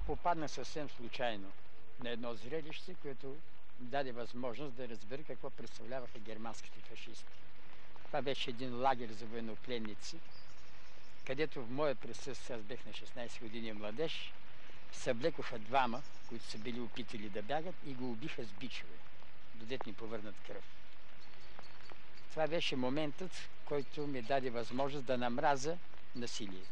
попаднах съвсем случайно на едно зрелище, което даде възможност да разбера какво представляваха германските фашисти. Това беше един лагер за военнопленници, където в моя присъствие, аз бех на 16 години младеж, съблекоха двама, които са били опитали да бягат и го убиха с бичове, додето ни повърнат кръв. Това беше моментът, който ми даде възможност да намразя насилието.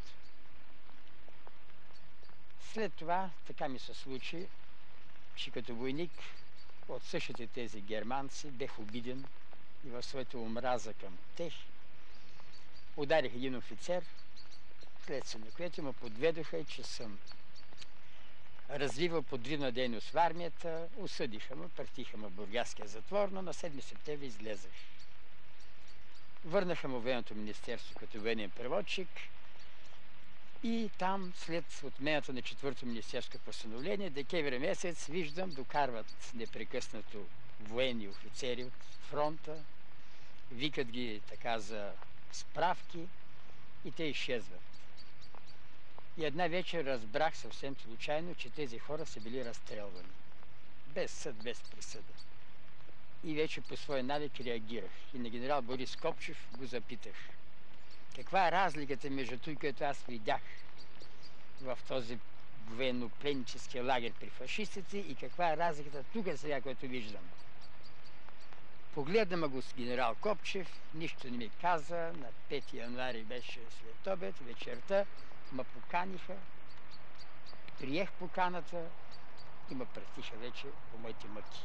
След това така ми се случи, че като войник от същите тези германци бех обиден и в своята омраза към тях ударих един офицер, следствие на което ме подведоха, че съм развивал подривна дейност в армията, осъдиха ме, прътиха ме в Бургаския затвор, но на 7 септември излезах. Върнаха му военното министерство като военен преводчик и там, след отмената на 4-то министерско постановление, декември месец, виждам, докарват непрекъснато военни офицери от фронта, викат ги така за справки и те изчезват. И една вечер разбрах съвсем случайно, че тези хора са били разстрелвани. Без съд, без присъда. И вече по своя навик реагирах. И на генерал Борис Копчев го запитах. Каква е разликата между той, което аз видях в този военнопленнически лагер при фашистите и каква е разликата тук сега, което виждам? Погледна ме го с генерал Копчев, нищо не ми каза. На 5 януари беше след обед, вечерта ме поканиха, приех поканата и ме пръстиха вече по моите мъки.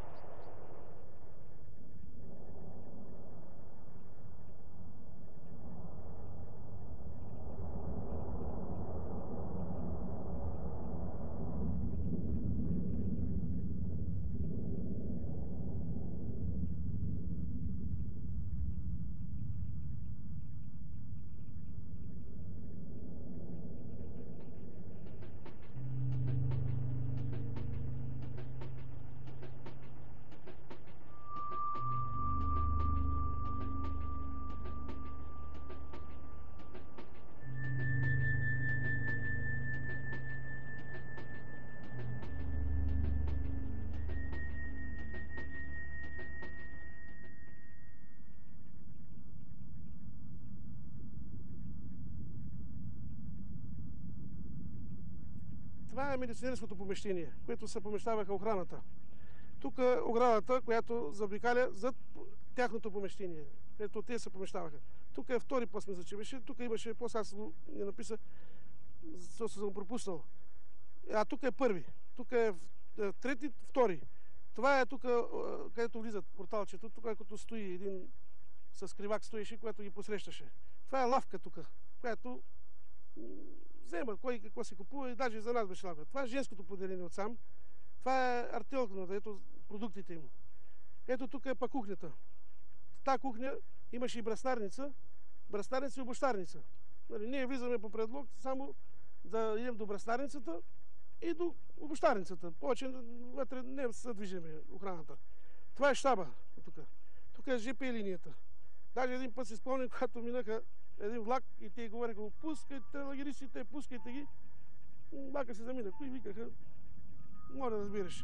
Това е медицинското помещение, което се помещаваха охраната. Тук е оградата, която заобикаля зад тяхното помещение, където те се помещаваха. Тук е втори пост, мисля, че беше. Тук имаше пост, аз не написа, защото съм пропуснал. А тук е първи. Тук е трети, втори. Това е тук, където влизат порталчето. Тук, като стои един с кривак стоеше, която ги посрещаше. Това е лавка тук, която вземат кой какво се купува и даже за нас беше лавка. Това е женското поделение отсам. Това е артелкната, ето продуктите им. Ето тук е па кухнята. В тази кухня имаше и браснарница и обощарница. Ние влизаме по предлог само да идем до браснарницата и до обощарницата. Повече вътре не се движиме охраната. Това е щаба тук. Тук е ЖП линията. Даже един път си спомням, когато минаха един влак и те говореха: пускайте лагеристите, пускайте ги. Влака се замина. Кои викаха? Може да разбираш.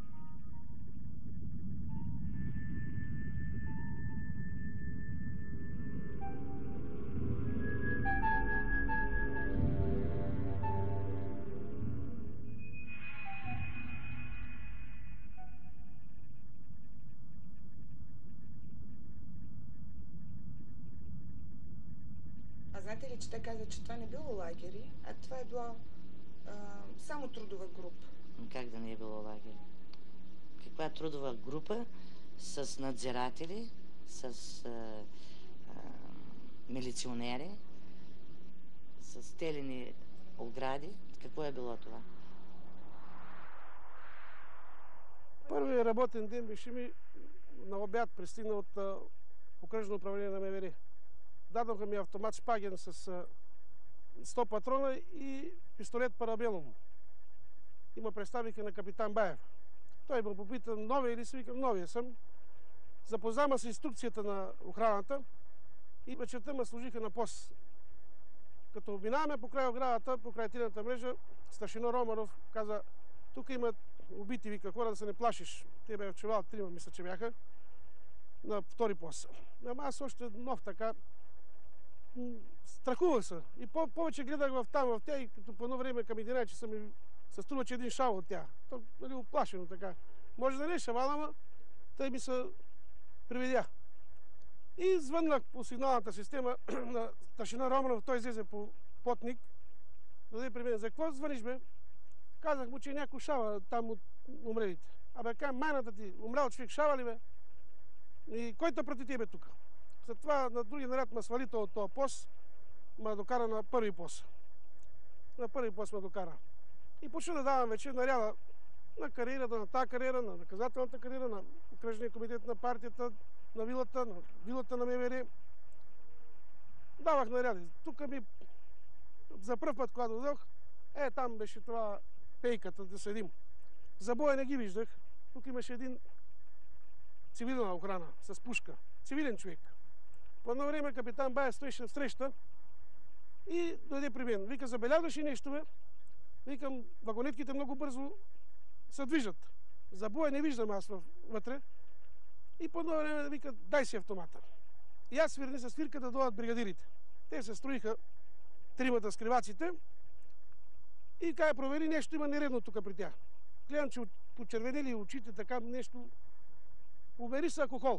А знаете ли, че те казват, че това не било лагери, а това е било само трудова група? Как да не е било лагер? Каква трудова група с надзиратели, с милиционери, с телени огради? Какво е било това? Първият работен ден беше ми на обяд, пристигна от окръжно управление на МВР. Дадоха ми автомат шпаген с 100 патрона и пистолет Парабелум. И ме представиха на капитан Баев. Той ме попита: новия ли си? Викам: новия съм. Запознама с инструкцията на охраната и вечерта ме служиха на пост. Като минаваме покрай оградата, покрай тилената мрежа, старшина Романов каза, тук има убити, вика, хора да се не плашиш. Те бе чувал, трима мисля, че бяха, на втори пост. Ама аз още нов така, страхувах се. И повече гледах в тях и като по едно време към 11 часа ми се струва, че един шал от тях. То, нали, оплашено така. Може да не е шавал, ама тъй ми се приведя. И звъннах по сигналната система на старшина Романов, той излезе по плотник, даде при мен. За какво звъниш, бе? Казах му, че някой шава там от умрелите. Абе, кай, майната ти, умрял човек, шава ли, бе? И кой те прати тебе тук? След това на други наряд ме свали от този пост, ме докара на първи пост. На първи пост ме докара. И почна да давам вече наряда на кариерата, на тази кариера, на наказателната кариера, на окръжния комитет на партията, на вилата на МВР. Давах наряди. Тук ми за пръв път, когато дойдох, там беше това пейката да седим. За боя не ги виждах. Тук имаше един цивилна охрана с пушка. Цивилен човек. По едно време капитан Баев стоеше в среща и дойде при мен. Вика, забелязваш ли нещо, бе? Викам, вагонетките много бързо се движат. За боя не виждам аз вътре. И по едно време вика, дай си автомата. И аз свирни с свирка да дойдат бригадирите. Те се строиха тримата с криваците и кай провери, нещо има нередно тук при тях. Гледам, че почервенели очите, така нещо. Умери се алкохол.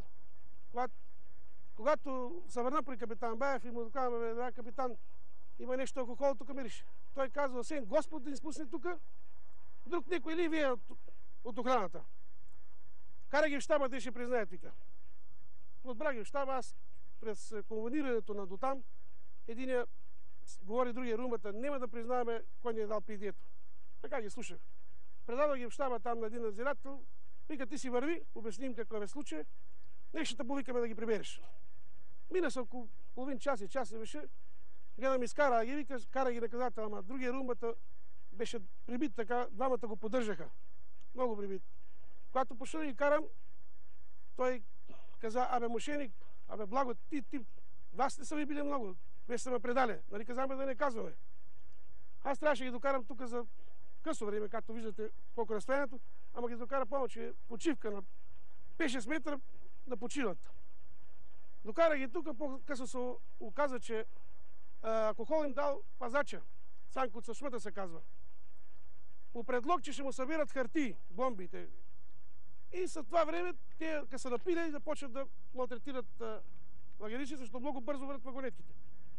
Когато се върна при капитан Баев и му доказваме, бе, капитан, има нещо алкохол, тук мирише. Той казва, освен Господ да ни спусне тук, друг никой или вие от охраната. Кара ги в щаба, те ще признаят, вика. Отбрах ги в щаба, аз през конвонирането на дотам, единия говори другия румбата, няма да признаваме кой ни е дал пидието. Така ги слушах. Предадох ги в щаба там на един надзирател, вика, ти си върви, обясним какво е случай, нещо ще повикаме да ги прибереш. Мина се около половин час и час беше, гледам изкара ги, вика, кара ги наказател, ама другия румбата беше прибит така, двамата го поддържаха. Много прибит. Когато почна да ги карам, той каза, абе мошеник, абе благо, ти, вас не са ви били много, вие сте ме предали, нали казаме да не казваме. Аз трябваше да ги докарам тук за късо време, както виждате колко е разстоянието, ама ги докара повече почивка на 5-6 метра да почиват. Докара ги тук, по-късно се оказа, че алкохол им дал пазача, Цанко от Шмъта се казва. По предлог, че ще му събират хартии, бомбите. И след това време, те, като са напили, започват да малтретират лагерици, защото много бързо върват вагонетките.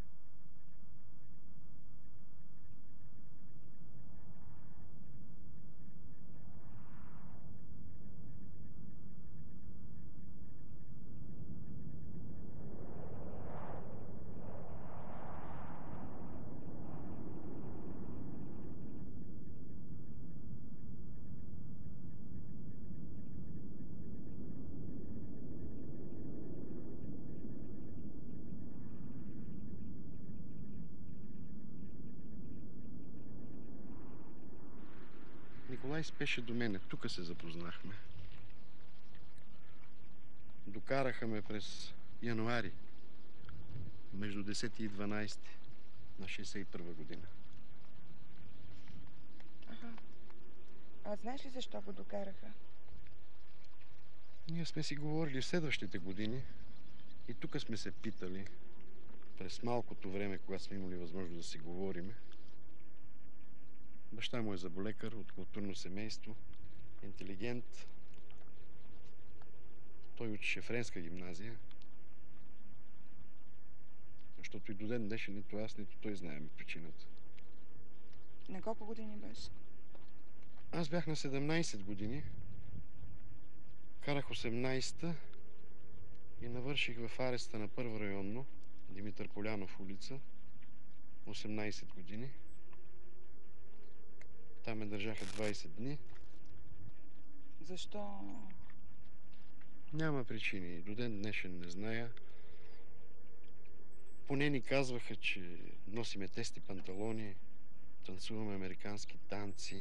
Николай спеше до мене. Тук се запознахме. Докараха ме през януари, между 10 и 12 на 61 година. Аха. А знаеш ли защо го докараха? Ние сме си говорили в следващите години и тук сме се питали през малкото време, когато сме имали възможност да си говориме. Баща му е заболекар от културно семейство, интелигент. Той учеше в Френска гимназия, защото и до ден днешен нито аз, нито той знаем причината. На колко години беше? Аз бях на 17 години, карах 18-та и навърших в ареста на първо районно, Димитър Полянов улица, 18 години. Там ме държаха 20 дни. Защо? Няма причини. До ден днешен не зная. Поне ни казваха, че носиме тести панталони, танцуваме американски танци.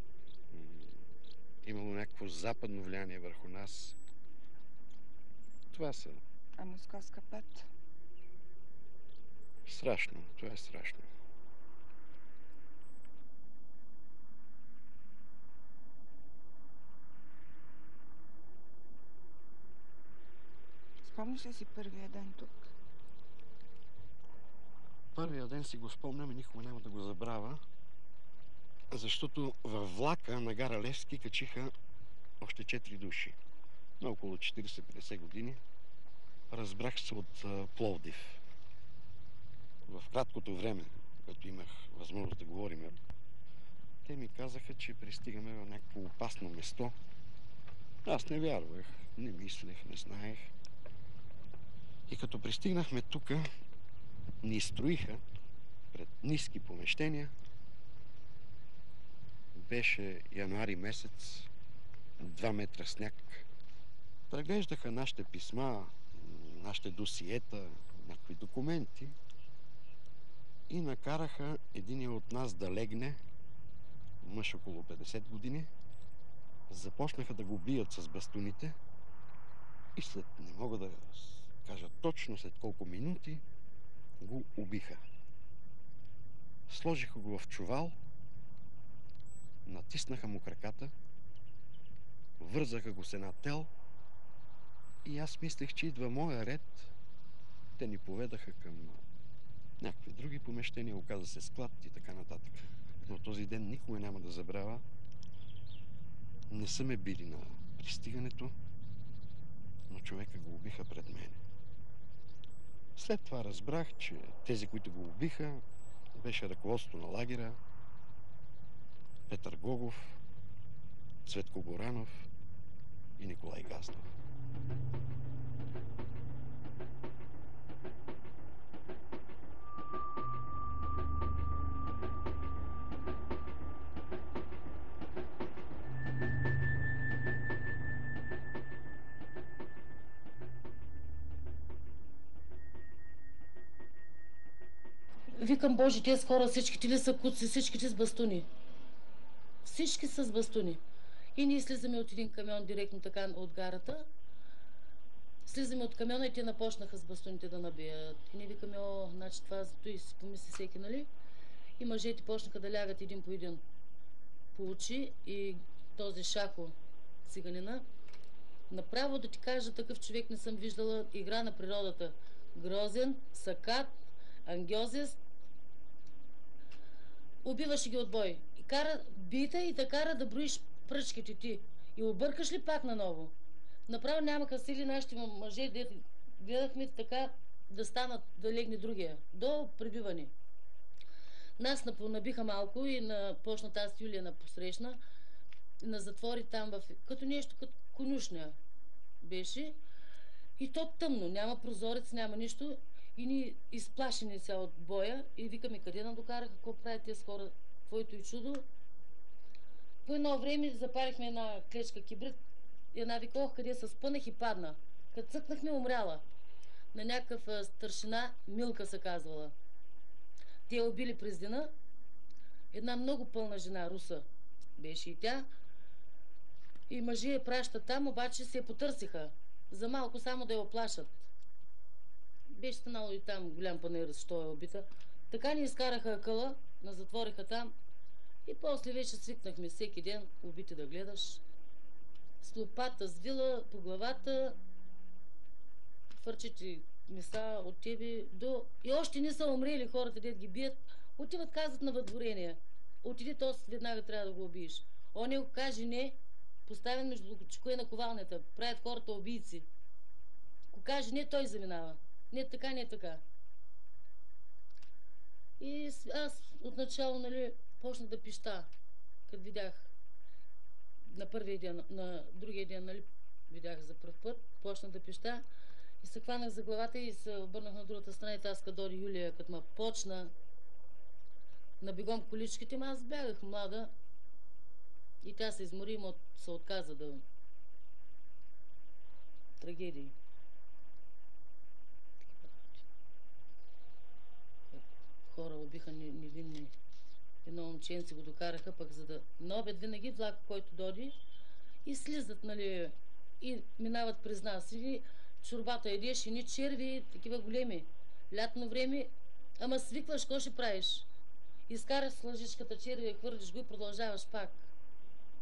Имало някакво западно влияние върху нас. Това са... А Московска път? Страшно. Това е страшно. Спомняш ли си първия ден тук? Първия ден си го спомням и никога няма да го забравя, защото във влака на гара Левски качиха още 4 души. На около 40-50 години. Разбрах се от Пловдив. В краткото време, като имах възможност да говорим, те ми казаха, че пристигаме в някакво опасно место. Аз не вярвах, не мислех, не знаех. И като пристигнахме тука, ни строиха пред ниски помещения. Беше януари месец, 2 метра сняг. Преглеждаха нашите писма, нашите досиета, някакви документи и накараха един от нас да легне, мъж около 50 години. Започнаха да го бият с бастуните и след, не мога да кажа точно след колко минути, го убиха. Сложиха го в чувал, натиснаха му краката, вързаха го с една тел и аз мислех, че идва моя ред. Те ни поведаха към някакви други помещения, оказа се склад и така нататък. Но този ден никога няма да забравя. Не са ме били на пристигането, но човека го убиха пред мен. След това разбрах, че тези, които го убиха, беше ръководство на лагера, Петър Гогов, Цветко Горанов и Николай Газнов. Викам, Боже, тези хора всичките ли са куци, всичките с бастуни? Всички с бастуни. И ние слизаме от един камион директно така от гарата. Слизаме от камиона и те напочнаха с бастуните да набият. И ние викаме, о, значи това зато и си помисли всеки, нали? И мъжете почнаха да лягат един по един по очи и този Шако, циганина. Направо да ти кажа, такъв човек не съм виждала. Игра на природата. Грозен, сакат, ангьозист. Убиваше ги от бой. И кара, бита и да кара да броиш пръчките ти. И объркаш ли пак наново? Направо нямаха сили нашите мъже, гледахме така да станат, да легне другия. До пребиване. Нас набиха малко и почна тази Юлия на посрещна. На затвори там като нещо, като конюшня беше. И то тъмно, няма прозорец, няма нищо. И ни изплашени сега от боя и викаме къде нам докараха, какво правят тези хора, твоето и чудо. По едно време запалихме една клечка кибрид и една вика, ох, къде се спънах и падна. Като цъкнахме, умряла. На някакъв старшина, Милка се казвала. Те убили през деня. Една много пълна жена, руса беше и тя. И мъжи я пращат там, обаче се я потърсиха. За малко само да я оплашат. Беше станало и там голям панер, защо е убита. Така ни изкараха акъла, назатвориха там и после вече свикнахме всеки ден убити да гледаш. С лопата, с вила по главата, фърчите меса от тебе до... И още не са умрели хората, дет ги бият. Отиват, казват на въдворение. Отиди, то веднага трябва да го убиеш. Он го каже не, поставен между чекоя на ковалнята. Правят хората убийци. Ако каже не, той заминава. Не така, не така. И аз отначало, нали, почнах да пища, като видях на първия ден, на другия ден, нали, видях за пръв път, почнах да пища и се хванах за главата и се обърнах на другата страна и тази дори Юлия, като ме почна на бегом количките, аз бягах млада и тя се измори и се отказа да... Трагедии. Хора убиха невинни. Едно момченце го докараха, пък за да... На обед винаги влак, който доди и слизат, нали, и минават през нас. И чорбата едеш, и ни черви, такива големи. Лятно време, ама свикваш, какво ще правиш? Изкараш с лъжичката черви, хвърлиш го и продължаваш пак.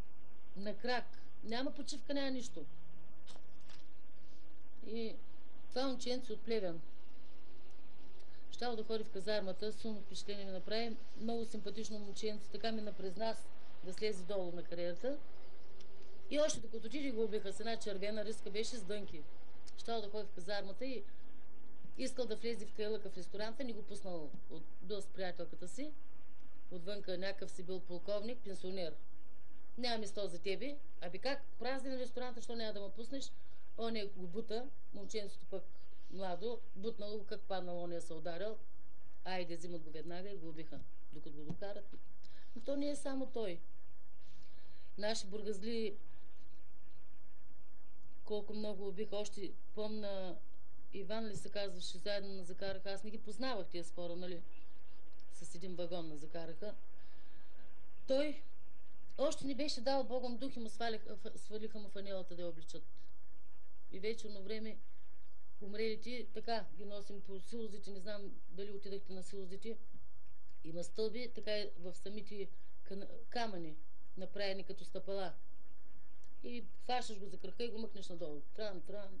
На крак. Няма почивка, няма нищо. И Това момченце от Плевен. Щяло да ходи в казармата, силно впечатление ми направи. Много симпатично момченце, така ми напрезна да слезе долу на кариерата. И още докато отиде го убиха с една червена риска, беше с дънки. Щяло да ходи в казармата и искал да влезе в кайлъка в ресторанта, ни го пуснал бил с приятелката си. Отвънка някакъв си бил полковник, пенсионер. Няма место за тебе. Аби как празнен ресторанта, що няма да ме пуснеш? Он е го бута, момченцето пък младо, бутнало го, как паднал, он е се ударил. Айде, взимат го веднага и го убиха, докато го докарат. Но то не е само той. Наши бургазли колко много убиха. Още помна, Иван ли се казваше, заедно на закараха. Аз не ги познавах тия скоро, нали? С един вагон на закараха. Той още не беше дал Богом дух и му свалиха му фанелата да я обличат. И вечерно време умрелите, така ги носим по силозите, не знам дали отидахте на силозите. Има стълби, така и в самите камъни, направени като стъпала. И фащаш го за крака и го мъкнеш надолу. Тран, тран.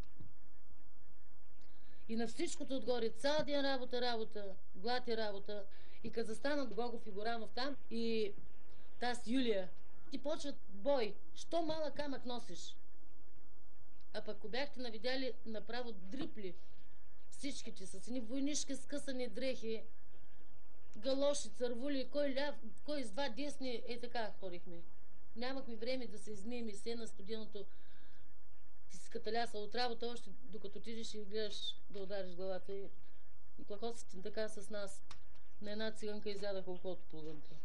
И на всичкото отгоре, цял ден работа, глад и работа. И като застанат Гогов и Горанов там, и таз Юлия, ти почват бой. Що малък камък носиш? А пък ако бяхте навидяли направо дрипли, всичките с едни войнишки скъсани дрехи, галоши, цървули, кой ляв, кой с два десни, така ходихме. Нямахме време да се измием и се на студеното. Ти си каталяса от работа, още докато отидеш и гледаш да удариш главата. И плахоците така с нас. На една циганка изядаха ухото половината.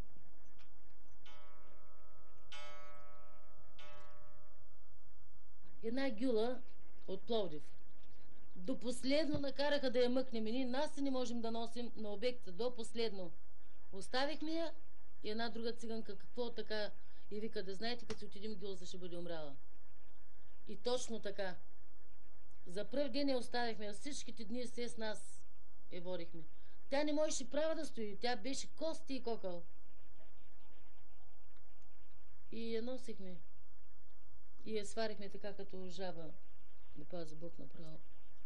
Една гюла от Пловдив. До последно накараха да я мъкнем и ние нас не можем да носим на обекта. До последно. Оставихме я и една друга циганка, какво така, и вика, да знаете, като си отидем гюлза, ще бъде умряла. И точно така. За пръв ден я оставихме, всичките дни се с нас я водихме. Тя не можеше права да стои, тя беше кости и кокъл. И я носихме. И я сварихме така като жаба. Да пази Бог направо.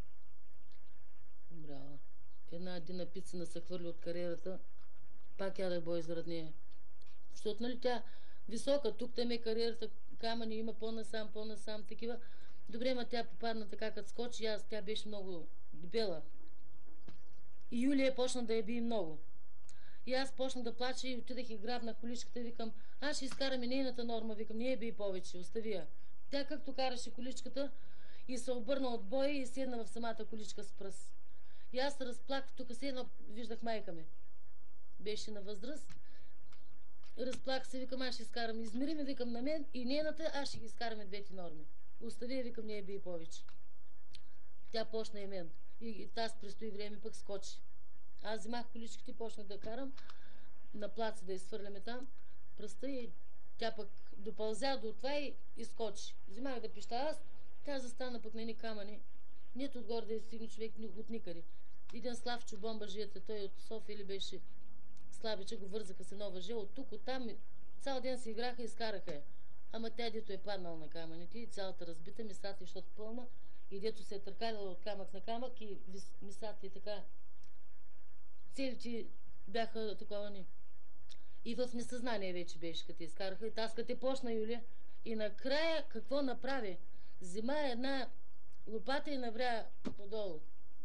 Умряла. Една дина пица на се хвърли от кариерата. Пак ядах бой заради нея. Защото, нали, тя висока, тук там е кариерата, камъни има по-насам, такива. Добре, ма тя попадна така, като скочи, тя беше много дебела. И Юлия почна да я би много. И аз почнах да плача и отидах и грабнах количката и викам, аз ще изкарам и нейната норма, викам, не я би повече, остави я. Тя както караше количката и се обърна от боя и седна в самата количка с пръст. И аз се разплаках, тук седна, виждах майка ми. Беше на възраст. Разплаках се, викам, аз ще изкарам. Измери ме, викам, на мен и нейната, аз ще ги изкараме двете норми. Остави я, викам, не я би повече. Тя почна и мен. И таз престои време, пък скочи. Аз взимах количките и почнах да карам на плаца да изхвърляме там пръста и тя пък допълзя до това и изскочи. Взимах да пища аз, тя застана пък на едни камъни. Нито отгоре да стигне човек от никъде. Един Славчо бомбажията, той от София или беше слабича, го вързаха се нова жил. От тук, от там, цял ден се играха и изкараха я. Ама тя, дето е паднала на камъните и цялата разбита, мисата, защото пълна, и дето се е търкаляла от камък на камък и мисата и така. Целите бяха такова ни. И в несъзнание вече беше, като изкараха. И таз като почна, Юлия. И накрая какво направи? Взима една лопата и навря подолу.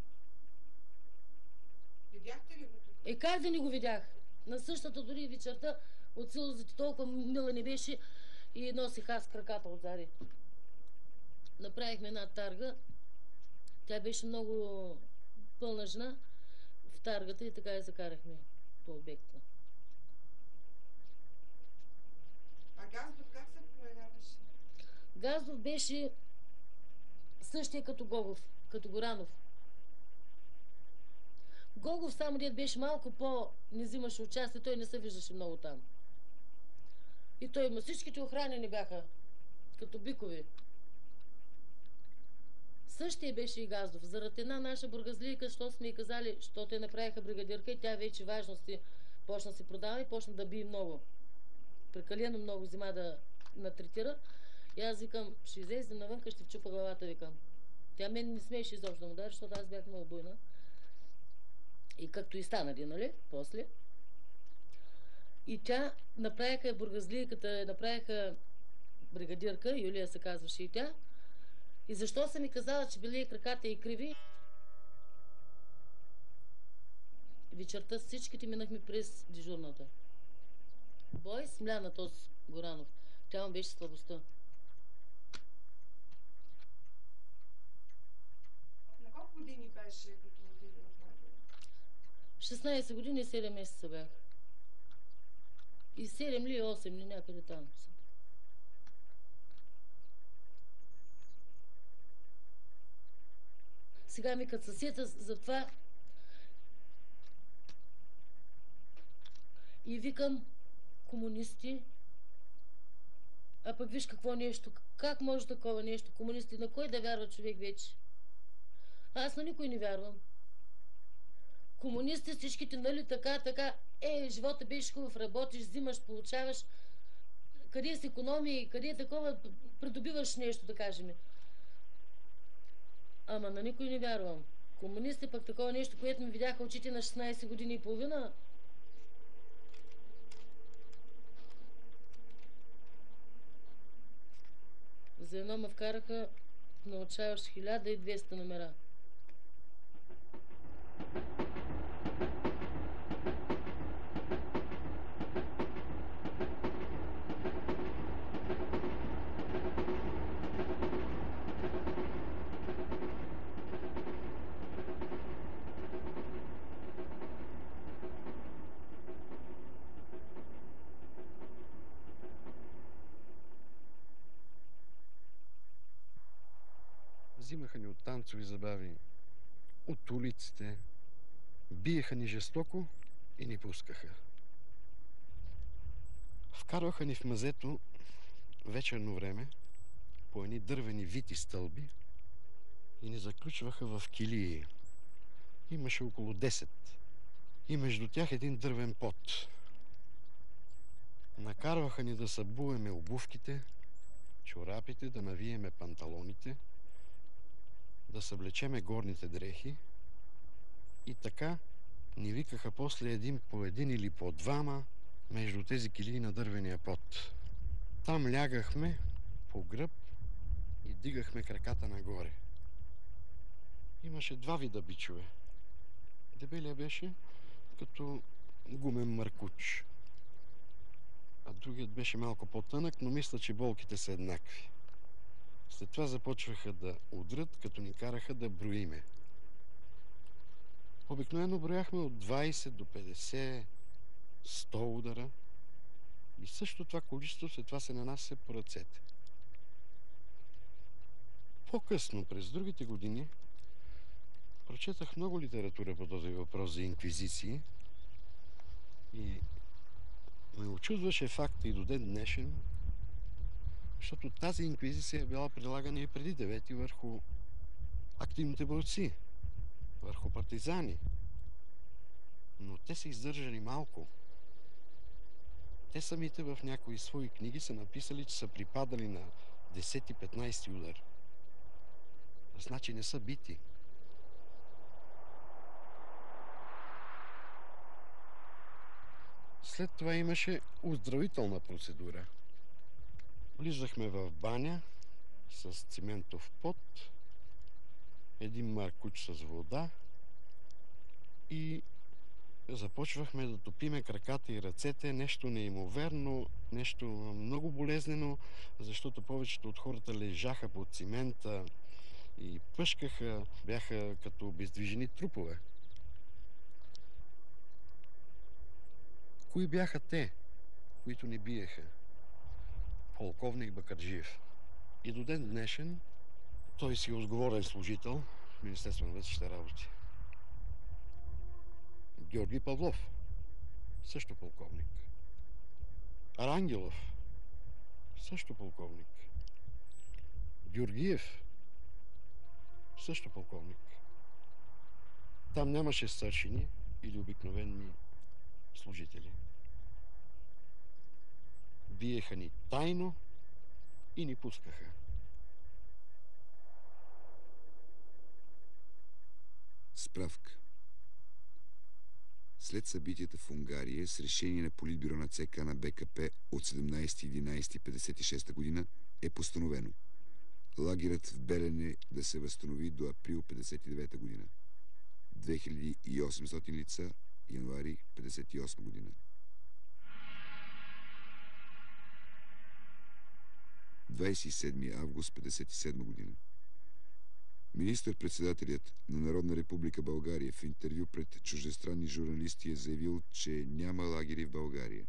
Видяхте ли го? Как да не го видях? На същата дори вечерта от силозите толкова мила не беше и носих аз краката отзади. Направихме една тарга. Тя беше много пълна жена в таргата и така я закарахме по обекта. А Газдов как се проявяваше? Газдов беше същия като Гогов, като Горанов. Гогов само дед беше малко не взимаше участие, той не се виждаше много там. И той, всичките охранени бяха, като бикови. Същия беше и Газдов. Заради една наша бургазлийка, що сме и казали, що те направиха бригадирка и тя вече важности почна се продава и почна да бие много. Прекалено много взима да натретира. И аз викам, ще излезе навънка, ще вчупа главата, викам. Тя мен не смееше изобщо да му даде, защото аз бях много буйна. И както и станали, нали? После. И тя направиха бургазлийката, направиха бригадирка, Юлия се казваше и тя. И защо са ми казала, че били краката и криви? Вечерта всичките минахме през дежурната. Бой смля на този Горанов. Тя му беше слабостта. На колко години беше, като отиде в лагер? 16 години и 7 месеца бях. И 7 ли 8 ли някъде там. Сега ми като съсета за това и викам комунисти, а пък виж какво нещо, как може такова нещо, комунисти, на кой да вярва човек вече? Аз на никой не вярвам. Комунисти всичките, нали, така, живота беше хубав, работиш, взимаш, получаваш, къде е с икономия, къде е такова, придобиваш нещо, да кажем. Ама на никой не вярвам. Комунисти пък такова нещо, което ми видяха очите на 16 години и половина. За едно ме вкараха, научаваш 1200 номера. Взимаха ни от танцови забави, от улиците, биеха ни жестоко и ни пускаха. Вкарваха ни в мазето вечерно време по едни дървени вити стълби и ни заключваха в килии. Имаше около 10 и между тях един дървен пот. Накарваха ни да събуеме обувките, чорапите, да навиеме панталоните, да съблечеме горните дрехи и така ни викаха после един по един или по двама между тези килии на дървения пот. Там лягахме по гръб и дигахме краката нагоре. Имаше два вида бичове. Дебелия беше като гумен маркуч, а другият беше малко по-тънък, но мисля, че болките са еднакви. След това започваха да удрят, като ни караха да броиме. Обикновено брояхме от 20 до 50, 100 удара и също това количество след това се нанася по ръцете. По-късно, през другите години, прочетах много литература по този въпрос за инквизиции и ме очудваше факта и до ден днешен, защото тази инквизиция е била прилагана и преди 9 върху активните борци, върху партизани. Но те са издържали малко. Те самите в някои свои книги са написали, че са припадали на 10-15 удар. Значи не са бити. След това имаше оздравителна процедура. Влизахме в баня с циментов пот, един маркуч с вода и започвахме да топиме краката и ръцете. Нещо неимоверно, нещо много болезнено, защото повечето от хората лежаха под цимента и пъшкаха, бяха като обездвижени трупове. Кои бяха те, които ни биеха? Полковник Бакърджиев. И до ден днешен той си е отговорен служител в Министерство на вътрешните работи. Георги Павлов, също полковник. Арангелов, също полковник. Георгиев, също полковник. Там нямаше старшини или обикновени служители. Биеха ни тайно и ни пускаха. Справка. След събитията в Унгария с решение на Политбюро на ЦК на БКП от 17.11.56 година е постановено лагерът в Белене да се възстанови до април 59 година. 2800 лица, януари 58 година. 27 август 57 година. Министър-председателят на Народна република България в интервю пред чуждестранни журналисти е заявил, че няма лагери в България.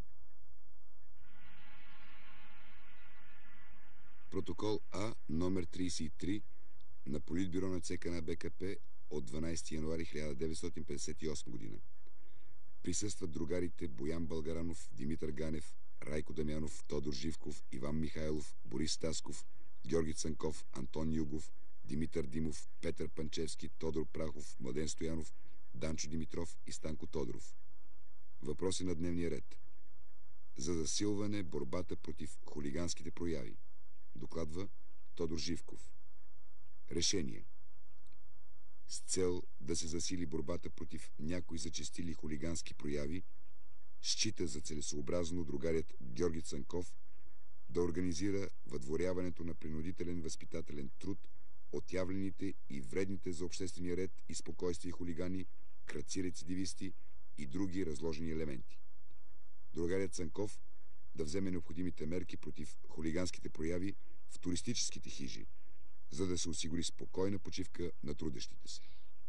Протокол А, номер 33 на Политбюро на ЦК на БКП от 12 януари 1958 година. Присъстват другарите Боян Българанов, Димитър Ганев, Райко Дамянов, Тодор Живков, Иван Михайлов, Борис Тасков, Георги Цанков, Антон Югов, Димитър Димов, Петър Панчевски, Тодор Прахов, Младен Стоянов, Данчо Димитров и Станко Тодоров. Въпроси на дневния ред. За засилване борбата против хулиганските прояви. Докладва Тодор Живков. Решение. С цел да се засили борбата против някои зачестили хулигански прояви, счита за целесообразно другарят Георги Цанков да организира въдворяването на принудителен възпитателен труд от явлените и вредните за обществения ред и спокойствие хулигани, крадци рецидивисти и други разложени елементи. Другарят Цанков да вземе необходимите мерки против хулиганските прояви в туристическите хижи, за да се осигури спокойна почивка на трудещите се.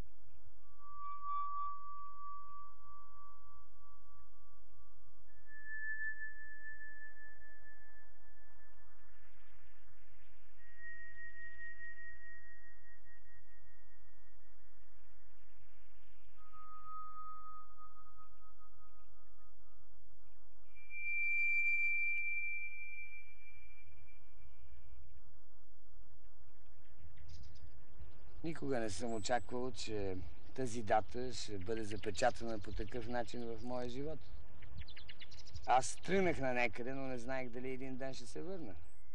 Никога не съм очаквал, че тази дата ще бъде запечатана по такъв начин в моя живот. Аз тръгнах на някъде, но не знаех дали един ден ще се върна.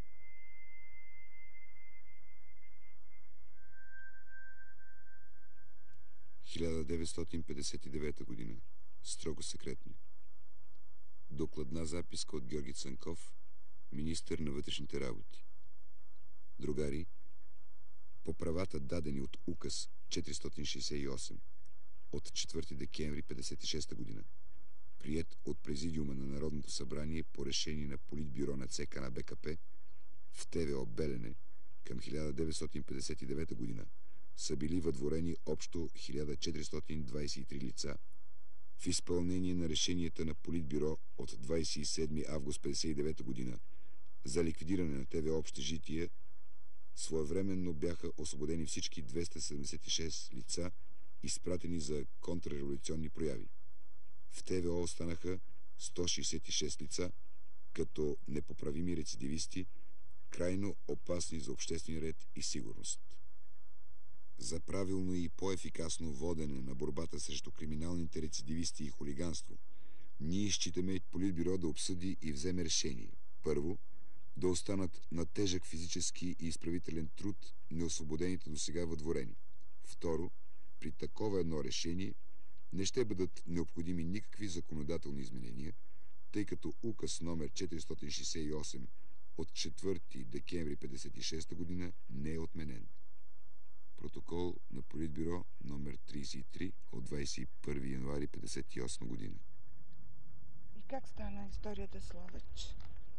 – 1959 година. Строго секретно. Докладна записка от Георги Цанков, министър на вътрешните работи. Другари, по правата дадени от указ 468 от 4 декември 1956 година, приет от Президиума на Народното събрание по решение на Политбюро на ЦК на БКП, в ТВО Белене към 1959 година са били въдворени общо 1423 лица, в изпълнение на решенията на Политбюро от 27 август 1959 година за ликвидиране на ТВО общежития. Своевременно бяха освободени всички 276 лица, изпратени за контрреволюционни прояви. В ТВО останаха 166 лица, като непоправими рецидивисти, крайно опасни за обществен ред и сигурност. За правилно и по-ефикасно водене на борбата срещу криминалните рецидивисти и хулиганство, ние считаме Политбюро да обсъди и вземе решение. Първо, да останат на тежък физически и изправителен труд неосвободените досега въдворени. Второ, при такова едно решение не ще бъдат необходими никакви законодателни изменения, тъй като указ номер 468 от 4 декември 1956 година не е отменен. Протокол на Политбюро номер 33 от 21 януари 1958 година. И как стана историята с Ловеч?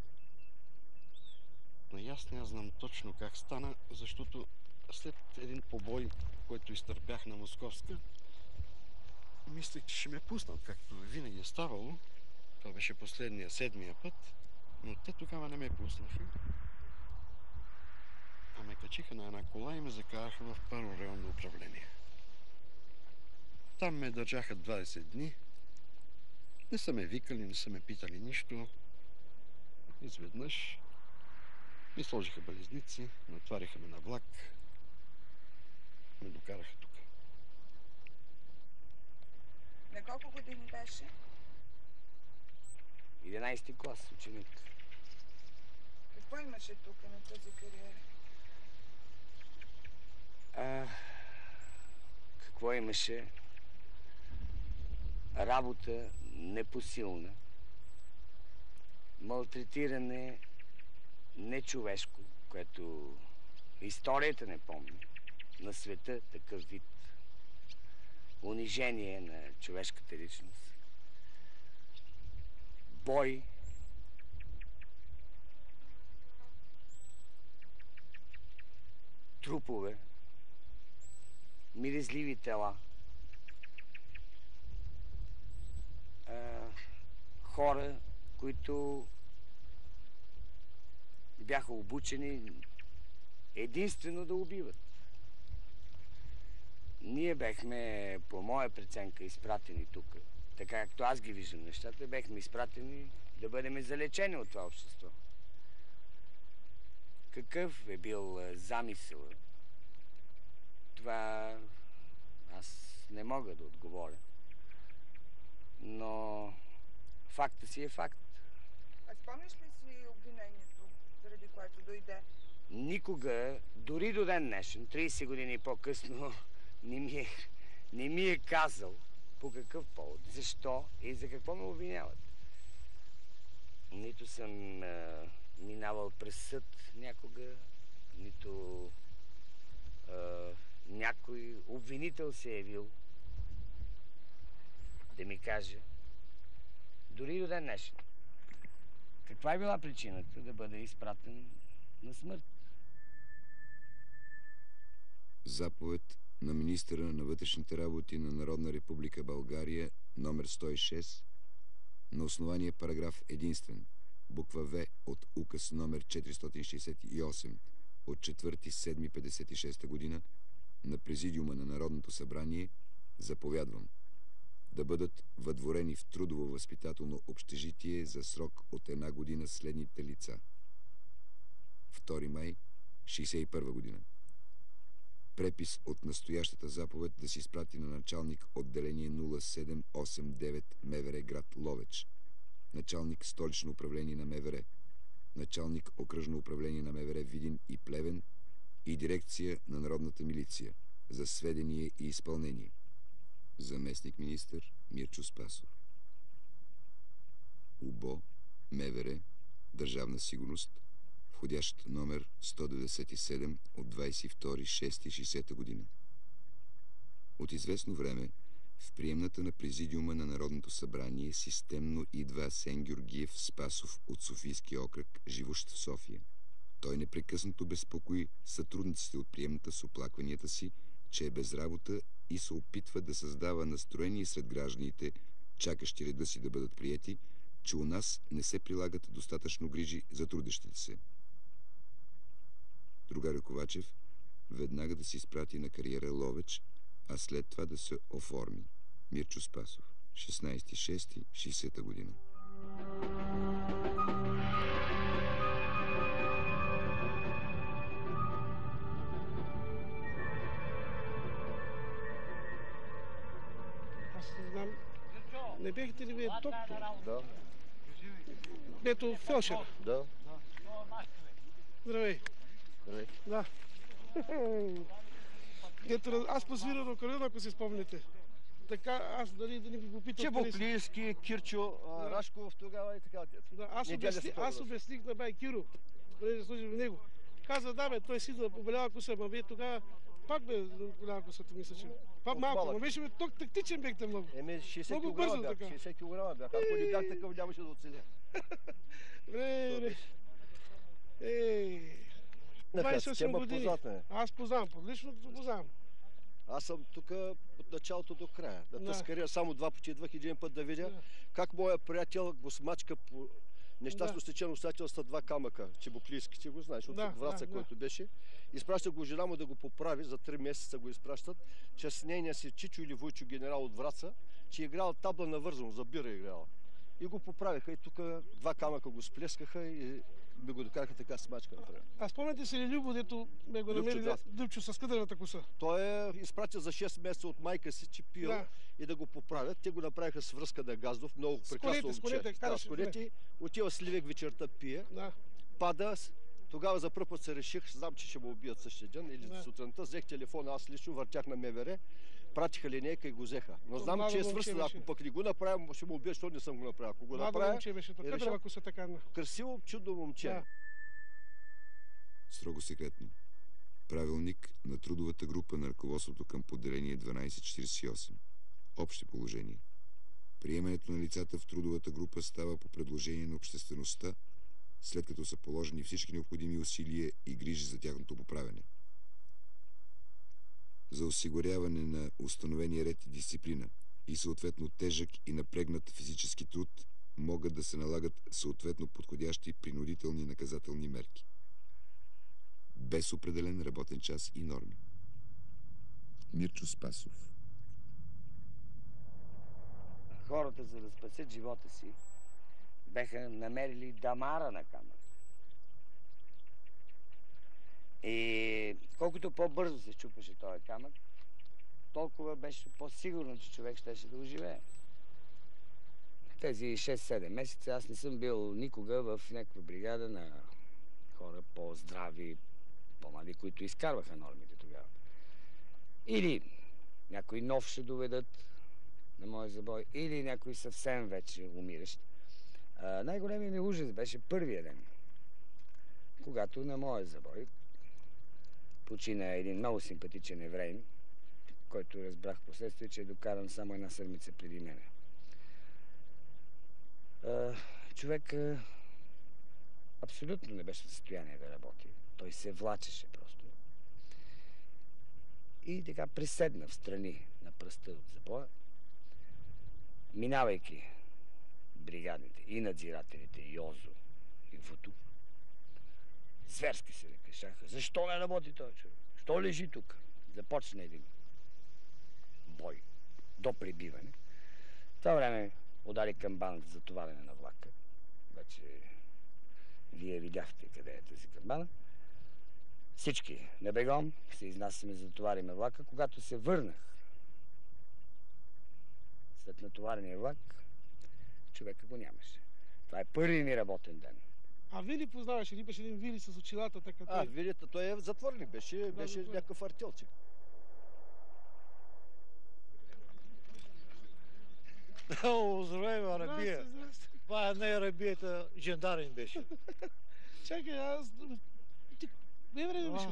Аз не знам точно как стана, защото след един побой, който изтърпях на Московска, мислех, че ще ме пуснат, както винаги е ставало. Това беше последния, седмия път, но те тогава не ме пуснаха. А ме качиха на една кола и ме закараха в първо районно управление. Там ме държаха 20 дни. Не са ме викали, не са ме питали нищо. Изведнъж ми сложиха белезници, натвариха ме на влак, ме докараха тук. На колко години беше? 11-ти клас, ученик. Какво имаше тук на тази кариера? Какво той имаше работа непосилна, малтретиране нечовешко, което историята не помни на света, такъв вид унижение на човешката личност, бой, трупове, миризливи тела, хора, които бяха обучени единствено да убиват. Ние бехме, по моя преценка, изпратени тук, така както аз ги виждам нещата, бехме изпратени да бъдем залечени от това общество. Какъв е бил замисъл? Това аз не мога да отговоря. Но факта си е факт. А спомняш ли си обвинението, заради което дойде? Никога, дори до ден днешен, 30 години по-късно, не ми е казал по какъв повод, защо и за какво ме обвиняват. Нито съм минавал през съд някога, нито някой обвинител се е явил да ми каже, дори до ден днешен, каква е била причината да бъде изпратен на смърт. Заповед на министъра на вътрешните работи на Народна република България номер 106 на основание параграф единствен, буква В от указ номер 468 от 4.7.56 година на Президиума на Народното събрание заповядвам да бъдат въдворени в трудово-възпитателно общежитие за срок от 1 година следните лица. 2 май 61 година. Препис от настоящата заповед да се изпрати на началник отделение 0789 МВР град Ловеч, началник столично управление на МВР, началник окръжно управление на МВР Видин и Плевен и дирекция на Народната милиция за сведение и изпълнение. Заместник министър Мирчо Спасов. УБО, МВР, Държавна сигурност, входящ номер 197 от 22.6.60 година. От известно време в приемната на Президиума на Народното събрание системно идва Асен Георгиев Спасов от Софийски окръг, живущ в София. Той непрекъснато безпокои сътрудниците от приемната с оплакванията си, че е без работа и се опитва да създава настроение сред гражданите, чакащи реда си да бъдат приети, че у нас не се прилагат достатъчно грижи за трудещите се. Другарю Ковачев веднага да се изпрати на кариера Ловеч, а след това да се оформи. Мирчо Спасов, 16.6.60 година. Аз не знам. Не бехте ли вие доктор? Да. Ето фелшер. Да. Здравей. Здравей. Да. Ето, аз посвирам акорdeон, ако си спомните. Така, аз дали да не ви попитам... Чебоклийски, Кирчо, Да. Рашков тогава и така. Да, аз обясних на бай Киро, понеже служим в него. Каза, да бе, той си да поболява коса, ама вие тогава пак бе поболява косата, мисля, че. Пак малко, но беше ток тактичен бехте много. Еми, 60 Много кг бързо бях, така. 60 кг бях. Ако не бях такъв, нямаше да оцеля. Добре. Ей, Наха, 28 схема години. познат ме. Аз познавам, подлично познавам. Аз съм тук от началото до края. Да Да. тъскаря, само 2 пъти идвах, един път да видя как моя приятел го смачка по нещастно стечено обстоятелства 2 камъка, чебоклийски, ти го знаеш, от Враца, който беше. Изпраща го жена му да го поправи, за 3 месеца го изпращат, чрез нейния си Чичо или Войчо генерал от Враца, че е играл табла навързано, за бира играл. И го поправиха и тук 2 камъка го сплескаха и ми го докараха така смачка направи. А спомняте си ли Любо, дето ме го намери да. Любчо с къдърната коса? Той е изпратил за 6 месеца от майка си, че пил и да го поправят. Те го направиха с връзка на Газдов, много прекрасно момче. С конете, Да, с конете, отива с Ливек вечерта пие, Да. пада, Тогава за първ път се реших, знам, че ще му убият същия ден или сутринта, взех телефона, аз лично въртях на МВР, пратиха линейка и го взеха. Но знам, че е свършено. Ако пък не го направя, ще му убия, защото не съм го направил. Ако го направя, момче беше, къдра коса така. Красиво, чудно момче. Да. Строго секретно. Правилник на трудовата група на ръководството към поделение 1248. Общи положения. Приемането на лицата в трудовата група става по предложение на обществеността, след като са положени всички необходими усилия и грижи за тяхното поправяне. За осигуряване на установения ред и дисциплина и съответно тежък и напрегнат физически труд могат да се налагат съответно подходящи принудителни наказателни мерки. Без определен работен час и норми. Мирчо Спасов. Хората, за да спасят живота си, беха намерили дамара на камък. И колкото по-бързо се чупеше този камък, толкова беше по-сигурно, че човек щеше да оживее. Тези 6-7 месеца аз не съм бил никога в някаква бригада на хора по-здрави, по-млади, които изкарваха нормите тогава. Или някой нов ще доведат на моя забой, или някой съвсем вече умиращ. Най-големият ми ужас беше първия ден, когато на моя забой почина един много симпатичен еврейн, който разбрах последствие, че е докаран само една седмица преди мене. Човек абсолютно не беше в състояние да работи. Той се влачеше просто. И така приседна в страни на пръста от забоя, минавайки бригадните и надзирателите Йозо и Вутов, зверски се закрещаха. Защо не работи този човек? Защо лежи тук? Започна един бой до прибиване. В това време удали камбан за затоваряне на влака. Вече вие видяхте къде е тази камбана. Всички на бегом се изнасяме за затовариме влака. Когато се върнах след натоварения влак, човека го нямаше. Това е първи ми работен ден. А Вили познаваш ли? Беше един Вили с очилата, така. Вилито, той е затворник, беше някакъв артелчик. Здравей, Арабия. Това не е Арабията, жандарин беше. Чакай, аз... Ти кое време беше?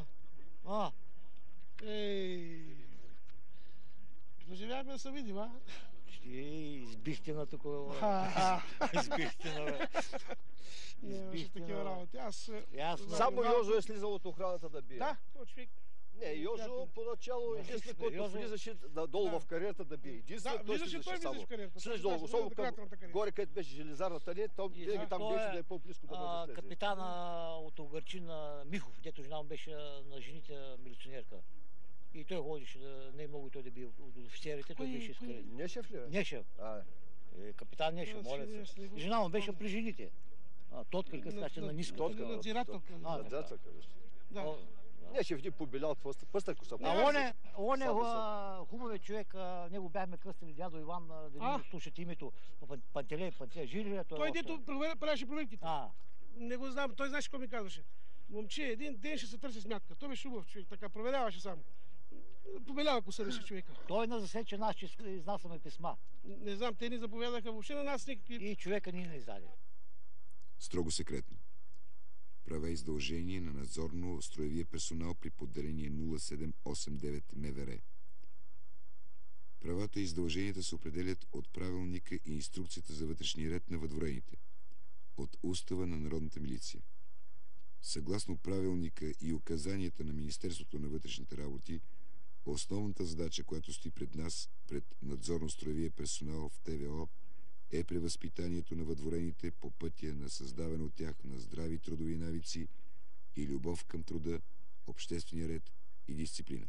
Доживяхме да се видим, а? Избихте на такова. Избихте на... Нямаше такива работи. Само Йозо е слизал от охраната да бие. Да, този човек. Не, Йозо поначало единствено, който влизаше долу в кариерата да бие. Единствено, той слизаше само. Слизаш долу, особено горе, където беше железарната линия, там беше да е по-близко да може да слезе. Капитана от Огърчин Михов, дето жена му беше на жените милиционерка. И той ходеше, не е много той да бие от офицерите, той беше изкарен. Нешев ли? Нешев. Капитан Нешев, моля се. Жена му беше при жените. Тотка, казваше на ниско. Тотка. Надзирателка. Надзирателка беше. Да. Нешев ни побелял пъстърко са. Он е хубавият човек, него бяхме кръстили дядо Иван, да не слушате името. Пантелей, Жилия. Той дето правеше проверките. Не го знам, той знаеш какво ми казваше. Момче, един ден ще се търси смятка. Той беше хубав човек, така проверяваше само. Побелява, ако се беше човека. Той не засече нас, че изнасяме писма. Не знам, те ни заповядаха въобще на нас никакви... И човека ни не издаде. Строго секретно. Права и задължение на надзорно-строевия персонал при поделение 0789 МВР. Правата и задълженията се определят от правилника и инструкцията за вътрешния ред на въдворените, от устава на Народната милиция. Съгласно правилника и указанията на Министерството на вътрешните работи, основната задача, която стои пред нас, пред надзорно-строевия персонал в ТВО, е превъзпитанието на въдворените по пътя на създаване от тях на здрави трудови навици и любов към труда, обществения ред и дисциплина.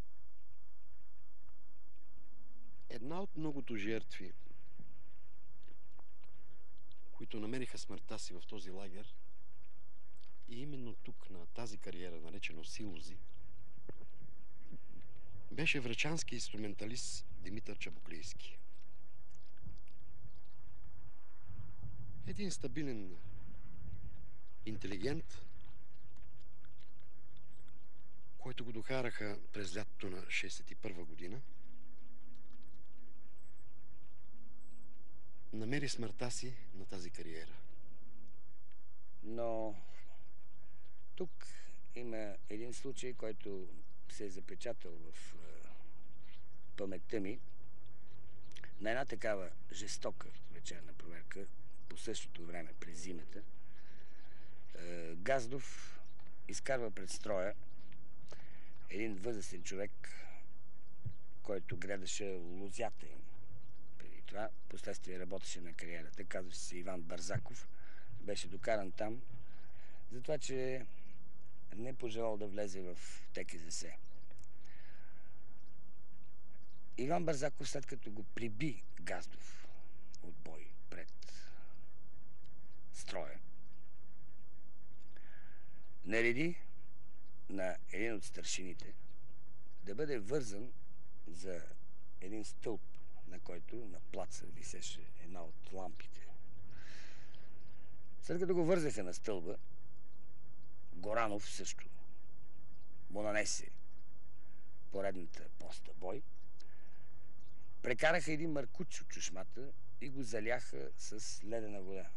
Една от многото жертви, които намериха смъртта си в този лагер, и именно тук, на тази кариера, наречено Силози, беше врачански инструменталист Димитър Чабоклийски. Един стабилен интелигент, които го докараха през лятото на 61 година, намери смъртта си на тази кариера. Но тук има един случай, който се е запечатал в паметта ми на една такава жестока вечерна проверка по същото време през зимата. Газдов изкарва пред строя един възрастен човек, който гледаше лозята им. Преди това, последствие работеше на кариерата. Казваше се Иван Барзаков. Беше докаран там, затова, че не пожелал да влезе в ТКЗС. Иван Барзаков, след като го приби Газдов от бой пред строя, нареди на един от старшините да бъде вързан за един стълб, на който на плаца висеше една от лампите. След като го вързаха на стълба, Горанов също му нанесе поредната поста бой. Прекараха един маркуч от чушмата и го заляха с ледена вода.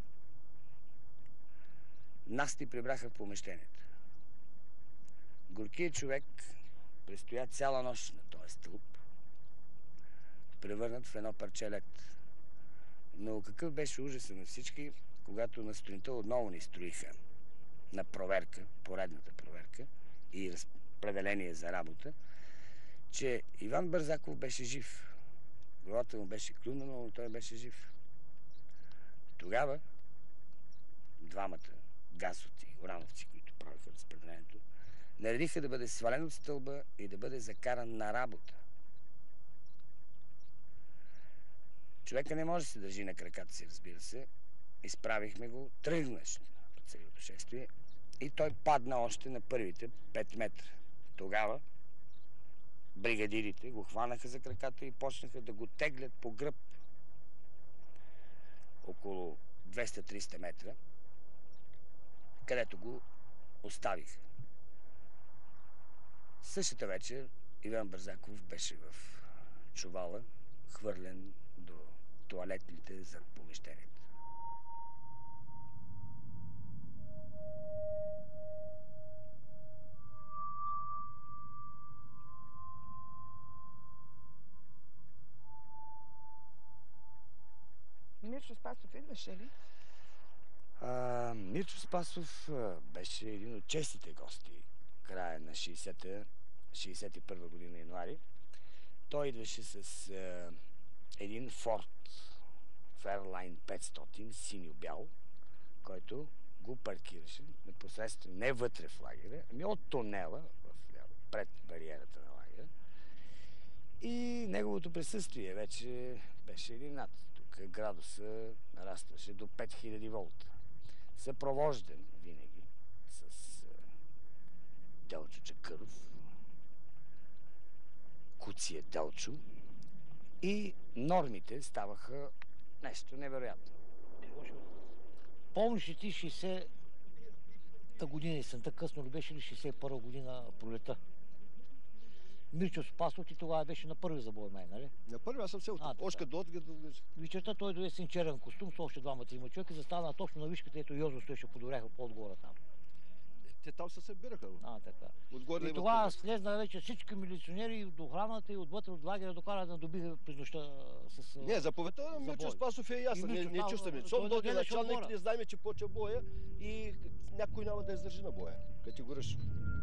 Насти прибраха в помещението. Горкият човек престоя цяла нощ на този стълб, превърнат в едно парче лед. Но какъв беше ужасът на всички, когато на сутринта отново ни строиха на проверка, поредната проверка и разпределение за работа, че Иван Барзаков беше жив. Главата му беше клюнала, но той беше жив. Тогава двамата газовци и горановци, които правиха разпределението, наредиха да бъде свален от стълба и да бъде закаран на работа. Човека не може да се държи на краката си, разбира се. Изправихме го, тръгнаш по целото шествие и той падна още на първите 5 метра. Тогава бригадирите го хванаха за краката и почнаха да го теглят по гръб около 200-300 метра, където го оставиха. Същата вечер Иван Барзаков беше в чувала, хвърлен до тоалетните зад помещението. Мирчо Спасов идваше ли? Мирчо Спасов беше един от честите гости края на 61 година януари. Той идваше с един Форд Fairline 500 синьо-бял, който го паркираше непосредствено не вътре в лагера, ами от тунела пред бариерата на лагера. И неговото присъствие вече беше един над. Тук градуса нарастваше до 5000 волта. Съпровождан винаги с Делчо Чакъров, Куция Делчо, и нормите ставаха нещо невероятно. Помниш ли ти 60-та година, есента късно ли беше ли 61-та година пролета? Мирчо Спасов ти тогава беше на първи забой май, нали? На първи, аз съм сел Ошка до отгъд. Вечерта той дойде с черен костюм с още двама-трима човека и застана точно на вишката, ето Йозо стоеше под ореха по-отгоре там. Те там се събираха. Така. Отгоре и тогава слезна вече всички милиционери от охраната и отвътре от лагера докара да добиха през нощта с... Не, заповедта на Мирчо Спасов е ясна, не чувстваме. Щом дойде началник, не знаем, че почва боя и някой няма да издържи на боя. Категорично.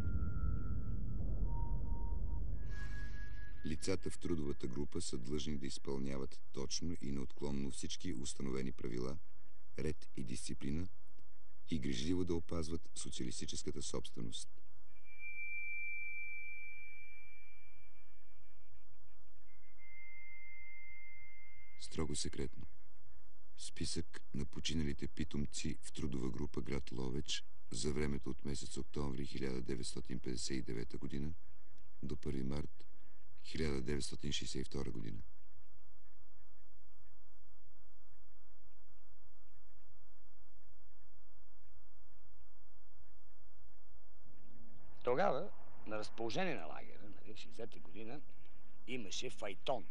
Лицата в трудовата група са длъжни да изпълняват точно и неотклонно всички установени правила, ред и дисциплина и грижливо да опазват социалистическата собственост. Строго секретно. Списък на починалите питомци в трудова група град Ловеч за времето от месец октомври 1959 година до 1 март 1962 година. Тогава на разположение на лагера, нали, 60-та година, имаше файтон.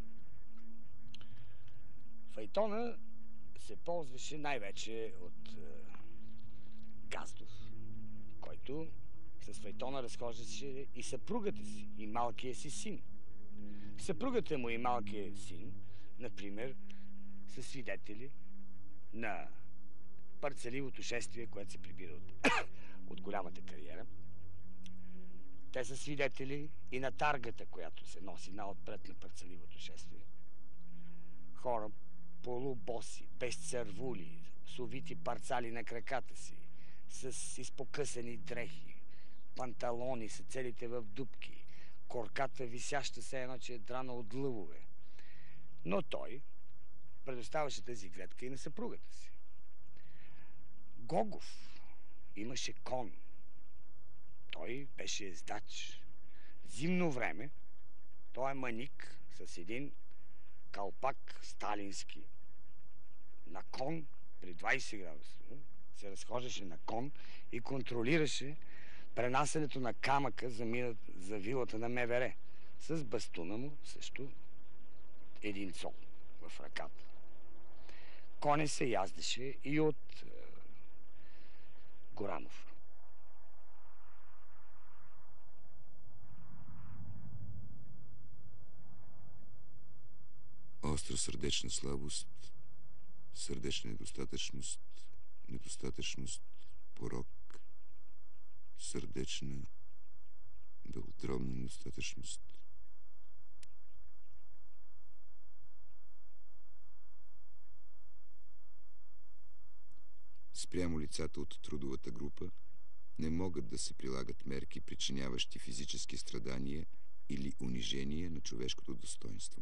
Файтона се ползваше най-вече от Газдов, който с файтона разхождаше и съпругата си, и малкия си син. Съпругата му и малкия син, например, са свидетели на парцеливото шествие, което се прибира от голямата кариера. Те са свидетели и на таргата, която се носи наотпред на парцеливото шествие. Хора полубоси, без цървули, с увити парцали на краката си, с изпокъсани дрехи, панталони с целите в дупки, корката висяща се едно, че е драна от лъвове. Но той предоставяше тази гледка и на съпругата си. Гогов имаше кон. Той беше ездач. Зимно време той е маник с един калпак сталински. На кон при 20 градуса се разхождаше на кон и контролираше пренасенето на камъка за вилата на МВР. С бастуна му също един цол в ръката. Коне се яздеше и от Горанов. Остра сърдечна слабост, сърдечна недостатъчност, недостатъчност, порок, сърдечна, белодробна недостатъчност. Спрямо лицата от трудовата група не могат да се прилагат мерки, причиняващи физически страдания или унижение на човешкото достоинство.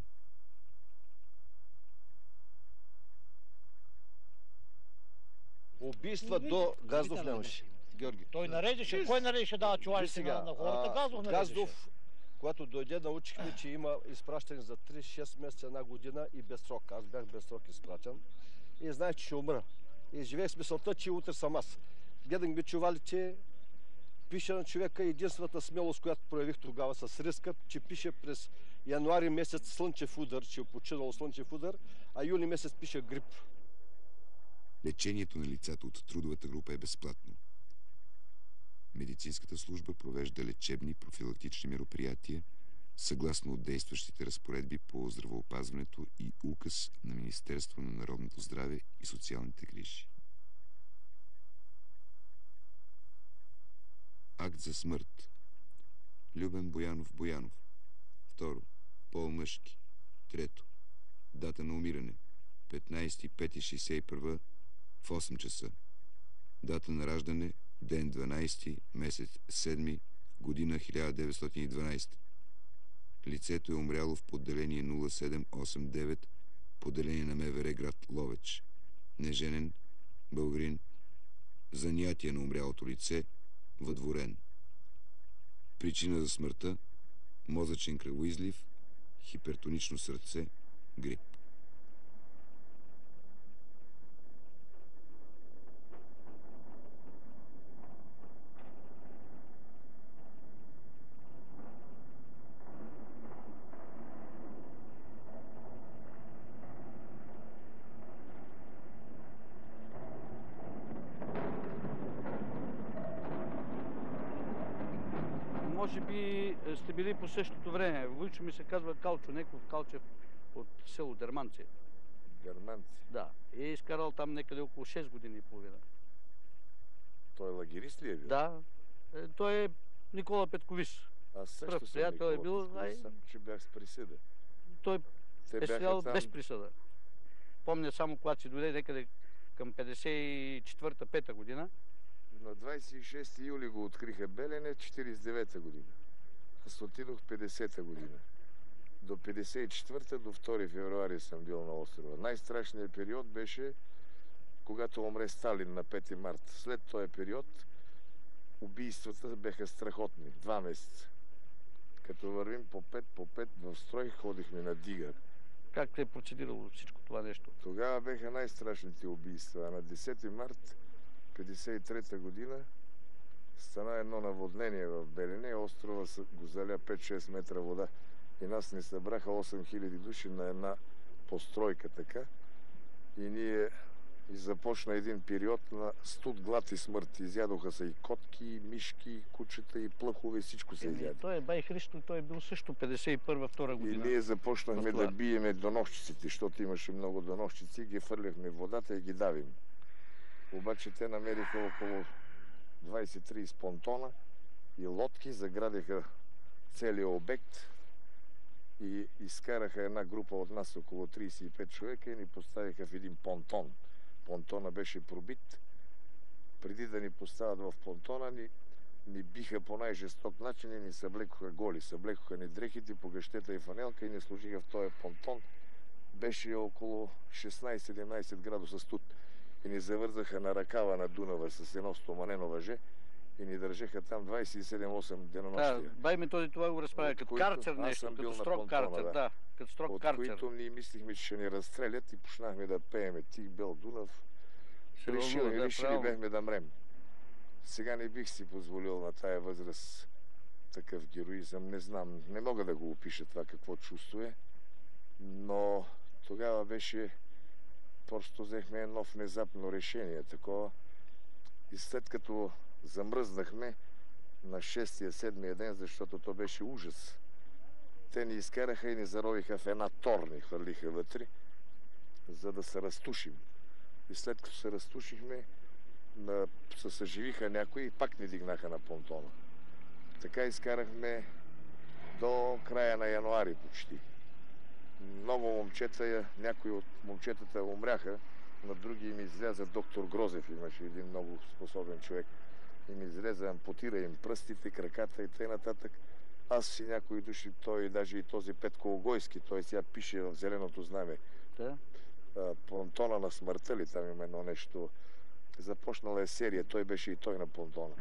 Убийства до Газдов нямаше. Георги. Той нареждаше. Кой нареждаше дава чувалите на хората? Газдов нареждаше. Газдов, когато дойде, научихме, че има изпращане за 3-6 месеца, една година и без срок. Аз бях без срок изпратен и знаех, че ще умра. И живеех с мисълта, че утре съм аз. Гледах ми чувалите, пише на човека единствената смелост, която проявих тогава с риска, че пише през януари месец слънчев удар, че е починал слънчев удар, а юли месец пише грип. Лечението на лицата от трудовата група е безплатно. Медицинската служба провежда лечебни профилактични мероприятия съгласно от действащите разпоредби по здравеопазването и указ на Министерство на народното здраве и социалните грижи. Акт за смърт. Любен Боянов Боянов. Второ. Пол Мъшки. Трето. Дата на умиране. 15.5.61 в 8 часа. Дата на раждане. Ден 12, месец 7, година 1912. Лицето е умряло в поделение 0789, поделение на МВР град Ловеч. Неженен, българин. Занятие на умрялото лице. Въдворен. Причина за смъртта. Мозъчен кръвоизлив, хипертонично сърце, грип. Може би сте били по същото време. Войчо ми се казва Калчо, Неков Калчев от село Дерманци. Дерманци? Да. И е изкарал там некъде около 6 години и половина. Той лагерист ли е бил? Да. Той е Никола Петковис. Аз също Пръв съм приятел Никола е бил. Петковис, само че бях с присъда. Той е стоял там... без присъда. Помня само когато си дойде некъде към 54-5 година. На 26 юли го откриха Белене, 49-та година. Аз отидох 50-та година. До 54-та, до 2 февруари съм бил на острова. Най-страшният период беше когато умре Сталин на 5 март. След този период убийствата беха страхотни. 2 месеца. Като вървим по 5 в строй, ходихме на дига. Как те е процедирало всичко това нещо? Тогава беха най-страшните убийства. А на 10 март 53-та година стана едно наводнение в Белене, острова го заля 5-6 метра вода. И нас ни събраха 8000 души на една постройка така. И започна един период на студ, глад и смърт. Изядоха се и котки, и мишки, и кучета, и плъхове, всичко се изяде. Той е бай Христо, той е бил също 51-2 година. И ние започнахме да биеме доносчиците, защото имаше много доносчици, ги фърляхме в водата и ги давим. Обаче те намериха около 20-30 понтона и лодки, заградиха целият обект и изкараха една група от нас, около 35 човека, и ни поставиха в един понтон. Понтона беше пробит. Преди да ни поставят в понтона, ни биха по най-жесток начин и ни съблекоха голи. Съблекоха ни дрехите по гъщета и фанелка и ни сложиха в този понтон. Беше около 16-17 градуса студ. И ни завързаха на ръкава на Дунава с едно стоманено въже и ни държаха там 27-8 денонощия. Да, бай Методи това го разправя като карцер нещо, като строг карцер, да. Като строг карцер. От които ние мислихме, че ще ни разстрелят и почнахме да пееме Тих бел Дунав. Решили бехме да мрем. Сега не бих си позволил на тая възраст такъв героизъм. Не знам, не мога да го опиша това какво чувство е, но тогава беше... Просто взехме едно внезапно решение такова. И след като замръзнахме на 6-7 ден, защото то беше ужас, те ни изкараха и ни заровиха в една торни, хвърлиха вътре, за да се разтушим. И след като се разтушихме, се съживиха някои и пак ни дигнаха на понтона. Така изкарахме до края на януари почти. Много момчета, някои от момчетата умряха, на други им изляза доктор Грозев, имаше един много способен човек. Им излезе, ампутира им пръстите, краката и т.н. Аз и някои души, той даже и този Петко Огойски, той сега пише в Зеленото знаме. Да. Понтона на смъртта ли, там има едно нещо. Започнала е серия, той беше и той на понтона.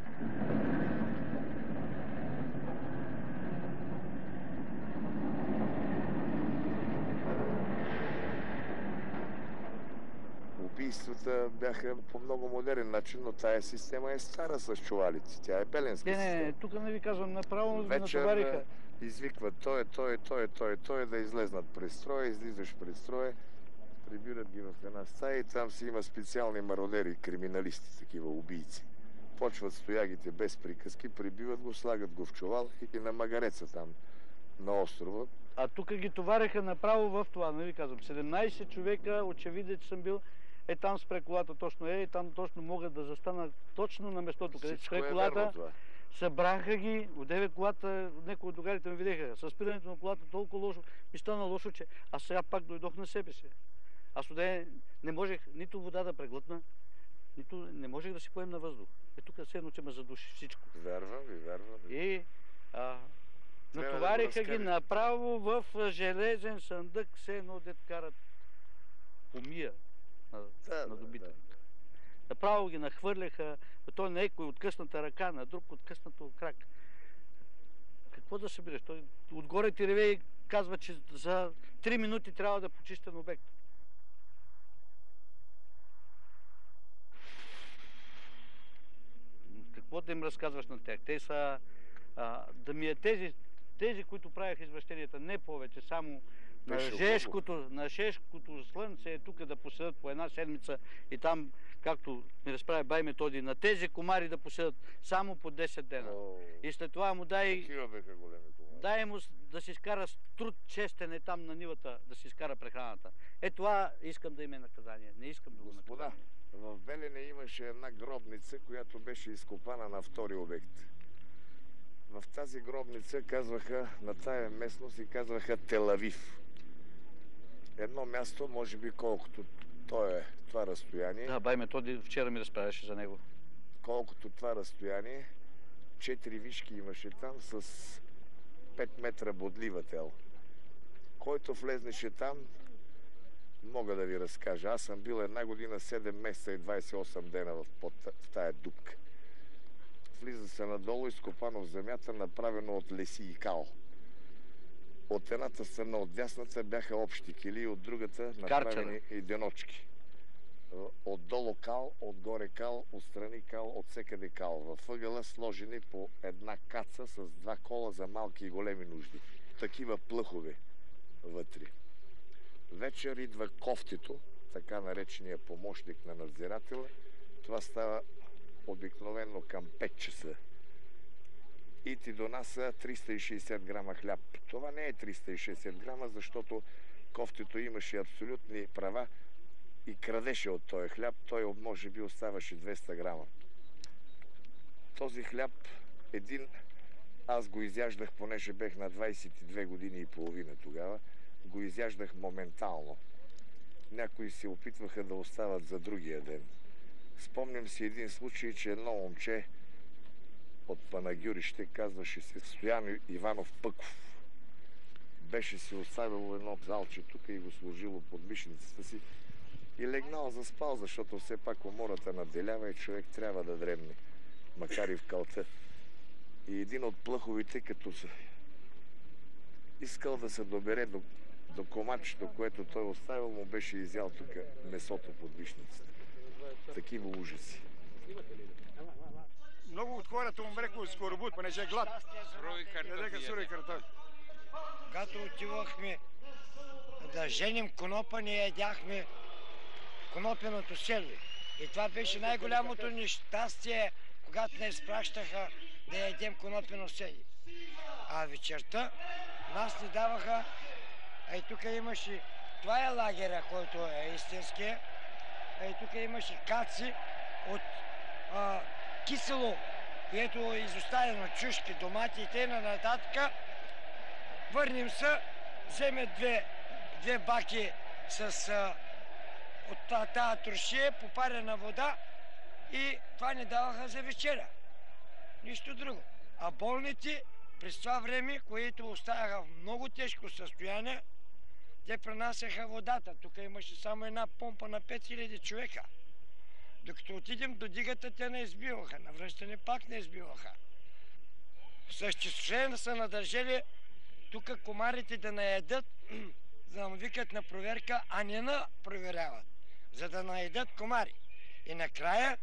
Убийствата бяха по много модерен начин, но тая система е стара с чувалици. Тя е беленска система. Не, тук не ви казвам, направо ви натовариха. Извикват той да излезнат през строя, излизаш през строя, прибират ги в една стая и там си има специални мародери, криминалисти, такива убийци. Почват стоягите без приказки, прибиват го, слагат го в чувал и на магареца там на острова. А тук ги товареха направо в това, не ви казвам. 17 човека, очевидно, че съм бил, там спре колата точно и там точно могат да застанат точно на местото, където спре колата. Събраха ги, отдеве колата, някои от другарите ме видяха. С спирането на колата толкова лошо, ми стана лошо, че аз сега пак дойдох на себе си. Аз отдеве не можех нито вода да преглътна, нито не можех да си поем на въздух. Тук все едно, че ме задуши всичко. Вярвам ви. И натовариха ги направо в железен съндък, все едно дет карат помия на добитък. Направо ги нахвърляха, той на екой откъсната ръка, на друг откъснато крак. Какво да се бидеш? Той отгоре ти реве и казва, че за 3 минути трябва да почистен обект. Какво да им разказваш на тях? Те са... да ми е тези, които правяха извращенията, не повече, само на Шешкото слънце е тук да поседат по една седмица и там, както ми разправя бай Методи, на тези комари да поседат само по 10 дена. И след това му дай му да си изкара труд честене там на нивата, да си изкара прехраната. Това искам да има наказание. Не искам да го наказание. В Белене имаше една гробница, която беше изкопана на втори обект. В тази гробница казваха, на тая местност и казваха Телавив. Едно място, може би колкото това разстояние. Да, бай Методи вчера ми разправяше за него. Колкото това разстояние, 4 вишки имаше там с 5 метра бодлива тел. Който влезнеше там, мога да ви разкажа. Аз съм бил 1 година, 7 месеца и 28 дена в тая дупка. Влиза се надолу, изкопано в земята, направено от леси и кал. От едната страна, от дясната, бяха общи кили, от другата направени единочки. Отдолу кал, отгоре кал, отстрани кал, отсекъде кал. В ъгъла сложени по една каца с два кола за малки и големи нужди. Такива плъхове вътре. Вечер идва кофтито, така наречения помощник на надзирателя. Това става обикновено към 5 часа. И ти донася 360 грама хляб. Това не е 360 грама, защото кофтито имаше абсолютни права и крадеше от този хляб. Той може би оставаше 200 грама. Този хляб аз го изяждах, понеже бех на 22 години и половина тогава, го изяждах моментално. Някои се опитваха да остават за другия ден. Спомням си един случай, че едно момче от Панагюрище, казваше се Стоян Иванов Пъков. Беше си оставил едно залче тук и го сложило под мишницата си и легнал заспал, защото все пак умората наделява и човек трябва да дремне, макар и в калта. И един от плъховите, като искал да се добере до комачето, което той оставил, му беше изял тук месото под вишницата. Такива ужаси. Много от хората умреха от скоробут, понеже е глад. Ядеха сурови картофи. Когато отивахме да женим конопа, ние ядяхме конопеното селе. И това беше най-голямото нещастие, когато не изпращаха да ядем конопено селе. А вечерта нас ни даваха, и тук имаше, това е лагера, който е истинския, и тук имаше каци от кисело, което е изоставено, чушки, домати и т.н. нататък. Върнем се, вземе две баки от тази трошия, попарена вода и това ни даваха за вечеря. Нищо друго. А болните през това време, които оставяха в много тежко състояние, те пренасяха водата. Тук имаше само една помпа на 5000 човека. Докато отидем до дигата, те не избиваха. На връщане пак не избиваха. Съществено са надържали тук комарите да наедат, за да викат на проверка, а не на проверяват. За да наедат комари. И накрая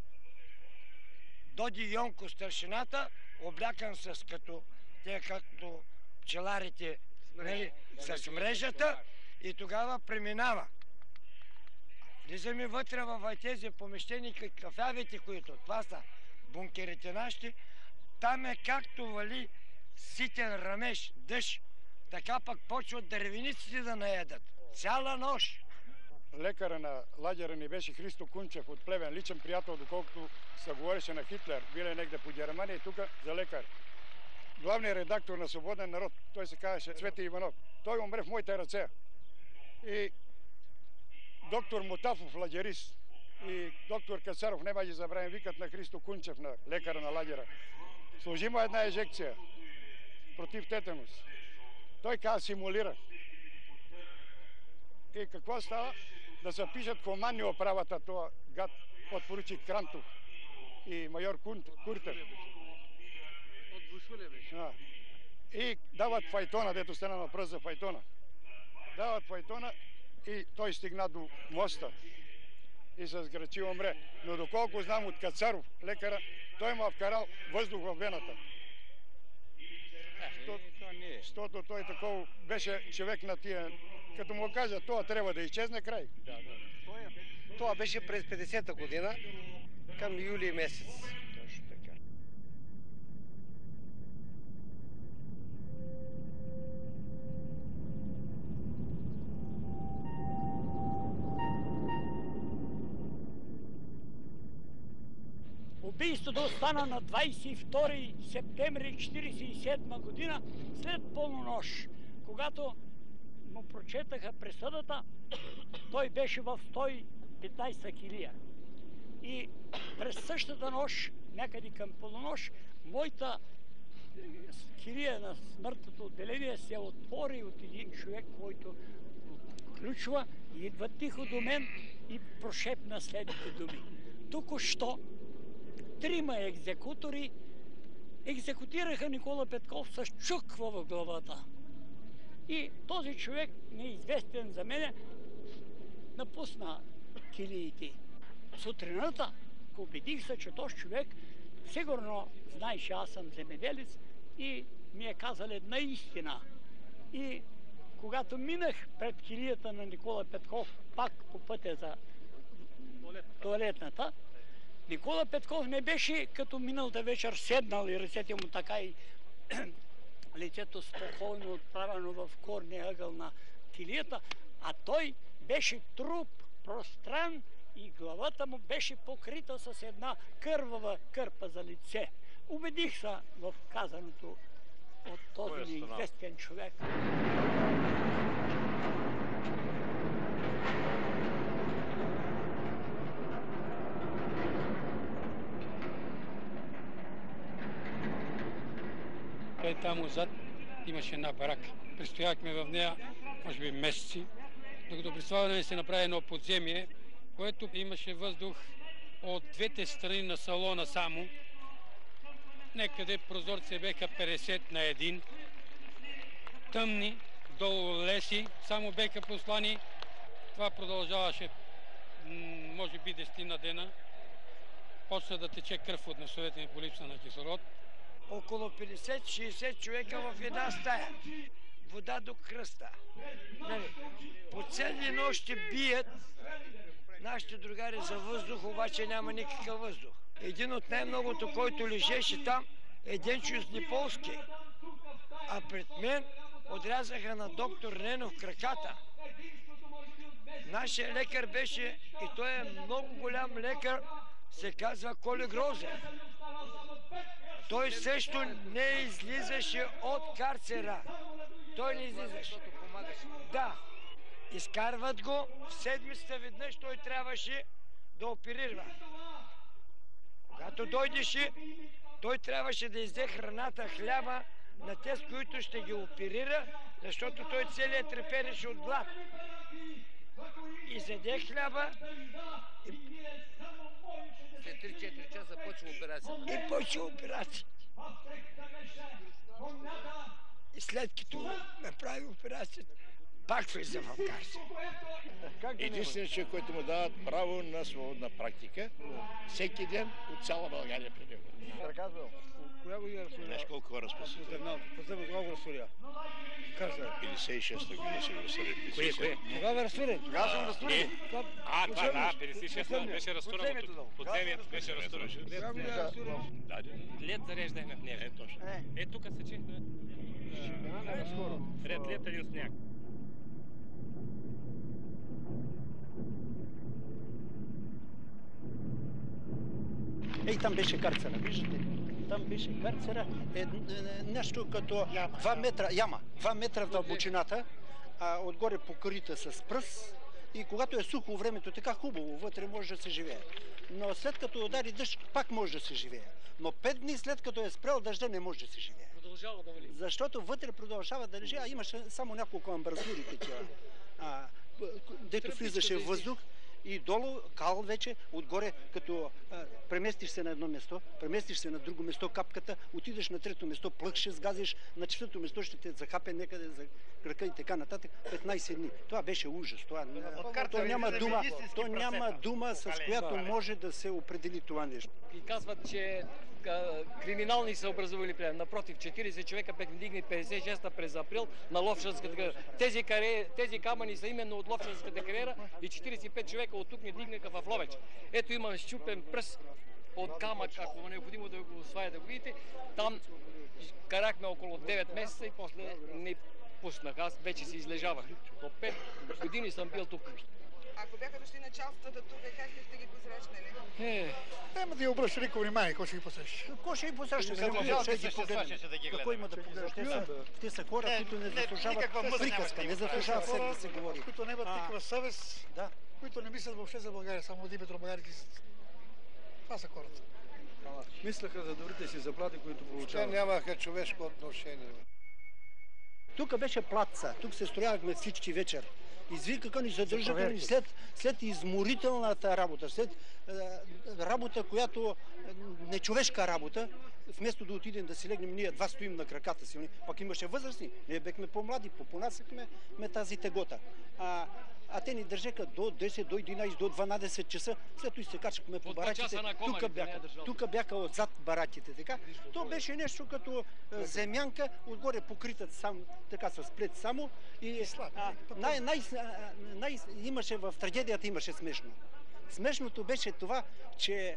доди Йонко старшината, облякан с като пчеларите, нали, с мрежата, и тогава преминава. Влизаме вътре в тези помещения, кафявите, които това са бункерите нашите, там е както вали ситен рамеж, дъжд, така пък почват дървениците да наедат. Цяла нощ. Лекара на лагера ни беше Христо Кунчев от Плевен, личен приятел, доколкото се говореше на Хитлер. Бил негде по Германия и тук за лекар. Главният редактор на Свободен народ, той се казваше Цвети Иванов. Той умре в моите ръце. И доктор Мотафов, лагерист, и доктор Кацаров, няма ги забравим, викат на Христо Кунчев, на лекара на лагера. Сложи му една ежекция против тетанус. Той каза, симулира. И какво става? Да се пишат командни оправата, това гад, подпоручик Крантов и майор Куртер. От Бушуле беше. И дават файтона, дето стана въпрос за файтона. Дават файтона и той стигна до моста и се сграчи, умре. Но доколко знам от Кацаров, лекара, той му вкарал въздух в вената. Защото той такова беше човек на тия. Като му кажа, това трябва да изчезне, край. Това беше през 50-та година, към юли месец. Точно така. Убийството стана на 22 септември 1947 година след полунощ, когато му прочетаха присъдата, той беше в 115 килия. И през същата нощ, някъде към полунощ, моята килия на смъртното отделение се отвори от един човек, който включва и идва тихо до мен и прошепна следните думи. Току-що 3 екзекутори екзекутираха Никола Петков с чуква в главата. И този човек, неизвестен за мене, напусна килиите. Сутрината убедих се, че този човек сигурно знае, че аз съм земеделец и ми е казал една истина. И когато минах пред килията на Никола Петков, пак по пътя за тоалетната, Никола Петков не беше като миналата вечер седнал и ръцете му така и лицето спокойно отправено в горния ъгъл на килията, а той беше труп, простран и главата му беше покрита с една кървава кърпа за лице. Убедих се в казаното от този неизвестен човек. Той там отзад имаше една барака. Престояхме в нея, може би месеци, докато представяне да се направи едно подземие, което имаше въздух от двете страни на салона само. Некъде прозорци беха 50 на 1. Тъмни, долу леси, само беха послани. Това продължаваше, може би 10 на дена. Почна да тече кръв от носовете ми по липса на кислород. Около 50-60 човека в една стая. Вода до кръста. По цели нощи бият нашите другари за въздух, обаче няма никакъв въздух. Един от най-многото, който лежеше там, е Денчо Изниполски. А пред мен отрязаха на доктор Ненов краката. Нашия лекар беше, и той е много голям лекар, се казва Коли Грозев. Той също не излизаше от карцера. Той не излизаше. Да. Изкарват го, в седмицата веднъж той трябваше да оперира. Когато дойдеше, той трябваше да изде храната, хляба на те, с които ще ги оперира, защото той целият трепереше от глад. Изеде хляба и... След 3-4 часа почва операцията. И почва операцията. И след като направи операцията, пак влиза в карцер. Единственият човек, който му дават право на свободна практика, всеки ден от цяла България при него. Коя година разсудя? Знаеш колко хора спасат? Последно кога го разсудя? Карцер. 56-та година си го разсудят. Кое? Кога бе разсуден? Тогава съм разсуден. Това да, 56-та беше разтурено. Подземието беше разтурено. Лед зареждахме в него. Точно. Тук се чихме. Ред лед един сняг. Там беше карцера, виждате ли? Там беше карцера, нещо като 2 метра, яма, 2 метра в дълбочината, а отгоре покрита с пръс и когато е сухо времето, така хубаво, вътре може да се живее. Но след като удари дъжд, пак може да се живее. Но 5 дни след като е спрял дъжда, не може да се живее. Продължава да вали. Защото вътре продължава да лежи, а имаше само няколко амбразури такива, дето влизаше въздух. И долу кал вече, отгоре, като преместиш се на едно место, преместиш се на друго место, капката, отидеш на трето место, плъх ще сгазиш, на четвърто место ще те захапе някъде за крака и така нататък, 15 дни. Това беше ужас. То няма дума, с която може да се определи това нещо. И казват, че криминални са образували плен. Напротив, 40 човека бяха вдигнати 56-та през април на Ловчанската кариера. Тези камъни са именно от Ловчанската кариера и 45 човека от тук не дигнаха в Ловеч. Ето има щупен пръст от камък, ако е необходимо да го освая да го видите. Там карахме около 9 месеца и после не пуснах. Аз вече си излежавах. До 5 години съм бил тук. Ако бяха дошли началствата тук, как сте ги посрещнали? Няма да я обръща никой внимание, какво ще ги посрещаш? Какво ще ги посрещаш? Какво има да погледнеш? Те са хора, които не заслужават приказка, не заслужават всеки да се говори. Които нямат никаква съвест, които не мислят въобще за България, само от името на България. Това са хората. Мислеха за добрите си заплати, които получават. Те нямаха човешко отношение. Тук беше плаца, тук се строявахме всички вечер. Извикаха ни, задържаха ни след изморителната работа, след работа, която нечовешка работа, вместо да отидем да си легнем, ние два стоим на краката си, пък имаше възрастни, ние бехме по-млади, понасяхме тази тегота. А те ни държаха до 10, до 11, до 12 часа, след това се качахме по бараките. Тук бяха отзад бараките, така. То беше нещо като земянка, отгоре покрита сам, така с плет само. И имаше в трагедията имаше смешно. Смешното беше това, че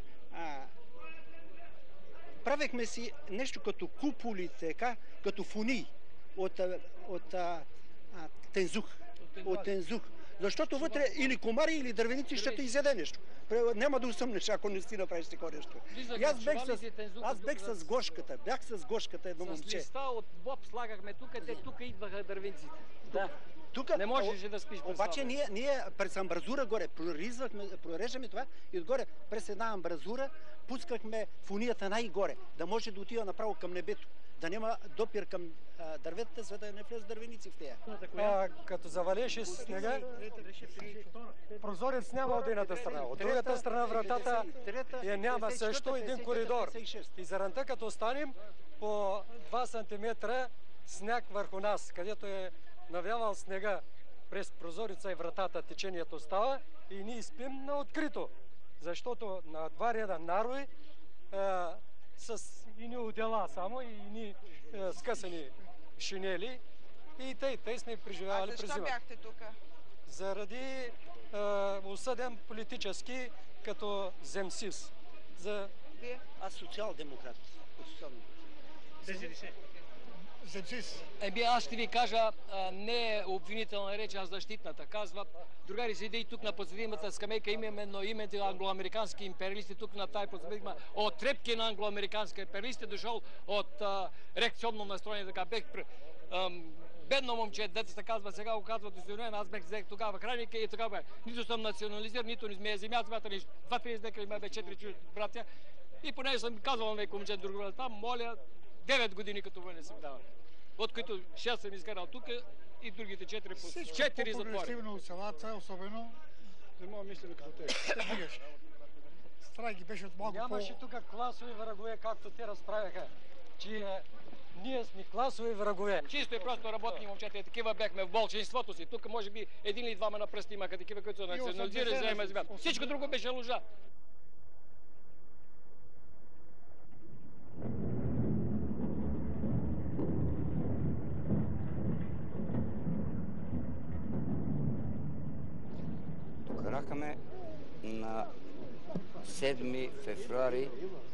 правехме си нещо като куполи, така, като фунии от тензух. От тензух. Защото вътре или комари, или дървеници ще те изяде нещо. Няма да усъмнеш, ако не си направиш такова нещо. И аз бех с гошката. Бях с гошката едно момче. С листа от боб слагахме тук, те тук идваха дървенците. Да. Тук не можеше да спиш. Обаче ние през амбразура горе прореждаме това и отгоре през една амбразура пускахме фунията най-горе, да може да отива направо към небето. Да няма допир към дърветата, за да не влезат дървеници в тея. Като завалеше снега, прозорец няма от едната страна. От другата страна вратата я няма също, един коридор. И заранта като станем по 2 см сняг върху нас, където е навявал снега през прозореца и вратата, течението става и ние спим на открито. Защото на 2 реда нарови с ини отдела само и ини скъсани шинели и тъй сме преживявали през зимата. Защо бяхте тук? Заради осъден политически като земсис. Аз социал-демократ. Аз ще ви кажа, не е обвинителна реч, а защитната. Казва, другари седи и тук на подсъдимата скамейка именно имените англоамерикански империалисти, тук на тази подсъдима, от трепки на англоамерикански империалисти, дошъл от реакционно настроение, така бех бедно момче, децата казва, сега го казва досъден, аз взех тогава храника и тогава нито съм национализиран, нито не сме земя, 2-30 декара има 4 братя. И понеже съм казвал на някой момче друг брат, там моля 9 години като военен съм давал. От които 6 съм изкарал тук и другите 4 по 4 затвори. По-прогресивно от селата, особено, не мога мислим като те. Страйки беше от малко Нямаше тук класови врагове, както те разправяха, че ние сме класови врагове. Чисто и просто работни момчета, такива бяхме в болшинството си. Тук може би един или двама на пръсти имаха такива, които са национализирали, заема земя. Всичко друго беше лъжа. Докарахме на 7 февруари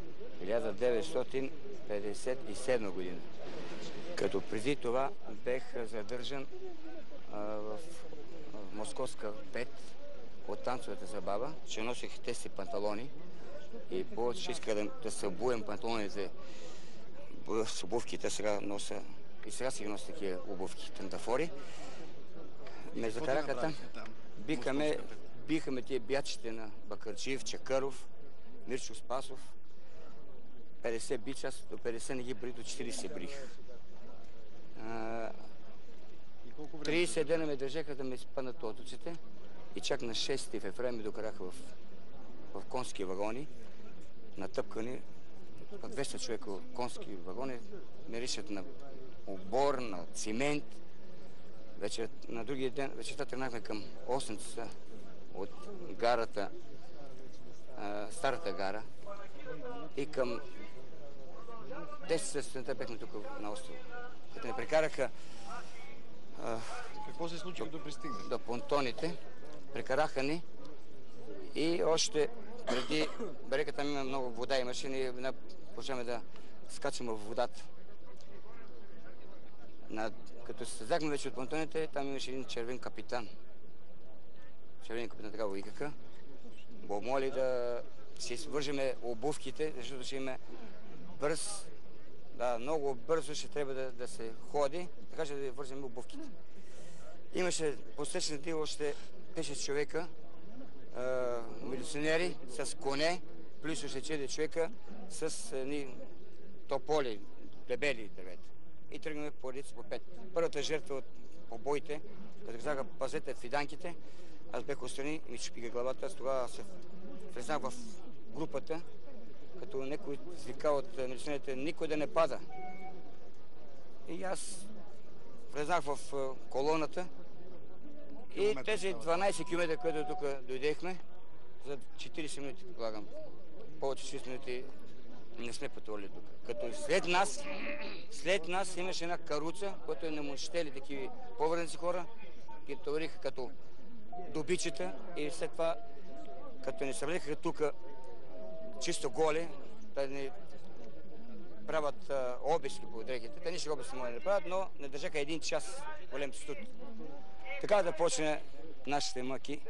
1957 година. Като преди това бех задържан в Московска 5 от танцовата забава, че носих тези панталони и повече исках да се обуем панталоните с обувките, сега нося и сега си нося такива обувки, тантафори. Ме закараха там, бихаме тия бячите на Бакърчиев, Чакъров, Мирчо Спасов. 50 бича, аз до 50 не ги бри, до 40 брих. 30 дена ме държаха да ме изпънат отоците и чак на 6 февруари ме докараха в конски вагони, натъпкани. 200 човека конски вагони миришат на обор, на цимент. Вече на другия ден, вечерта тръгнахме към 8 часа от гарата, старата гара и към 10 сутринта бяхме тук на острова. Като ни прекараха какво се случи като пристигна? До понтоните, прекараха ни и още преди берега там има много вода, имаше и почнахме да скачаме в водата. Като се слезахме вече от понтоните, там имаше един червен капитан. Червен капитан така го викаха. Го моли да си свържеме обувките, защото ще има бърз, много бързо ще трябва да се ходи, така че да вържем обувките. Имаше посрещнати още 10 човека, милиционери с коне, плюс още 4 човека с едни тополи, дебели дървета. И тръгнахме по редица по 5. Първата жертва от побоите, като казаха пазете фиданките, аз бях отстрани и ми чупиха главата. Аз тогава се влезнах в групата, като някой вика от милиционерите, никой да не пада. И аз влезнах в колоната и тези 12 км, които тук дойдехме, за 40 минути, предполагам. Повече 6 минути не сме пътували тук. Като след нас имаше една каруца, която не му щели такива повърници хора, ги товариха като добичета и след това, като ни съвлекаха тук чисто голи, да ни правят обиски по дрехите. Те нищо обиски може да правят, но не държаха един час голем студ. Така да почне нашите мъки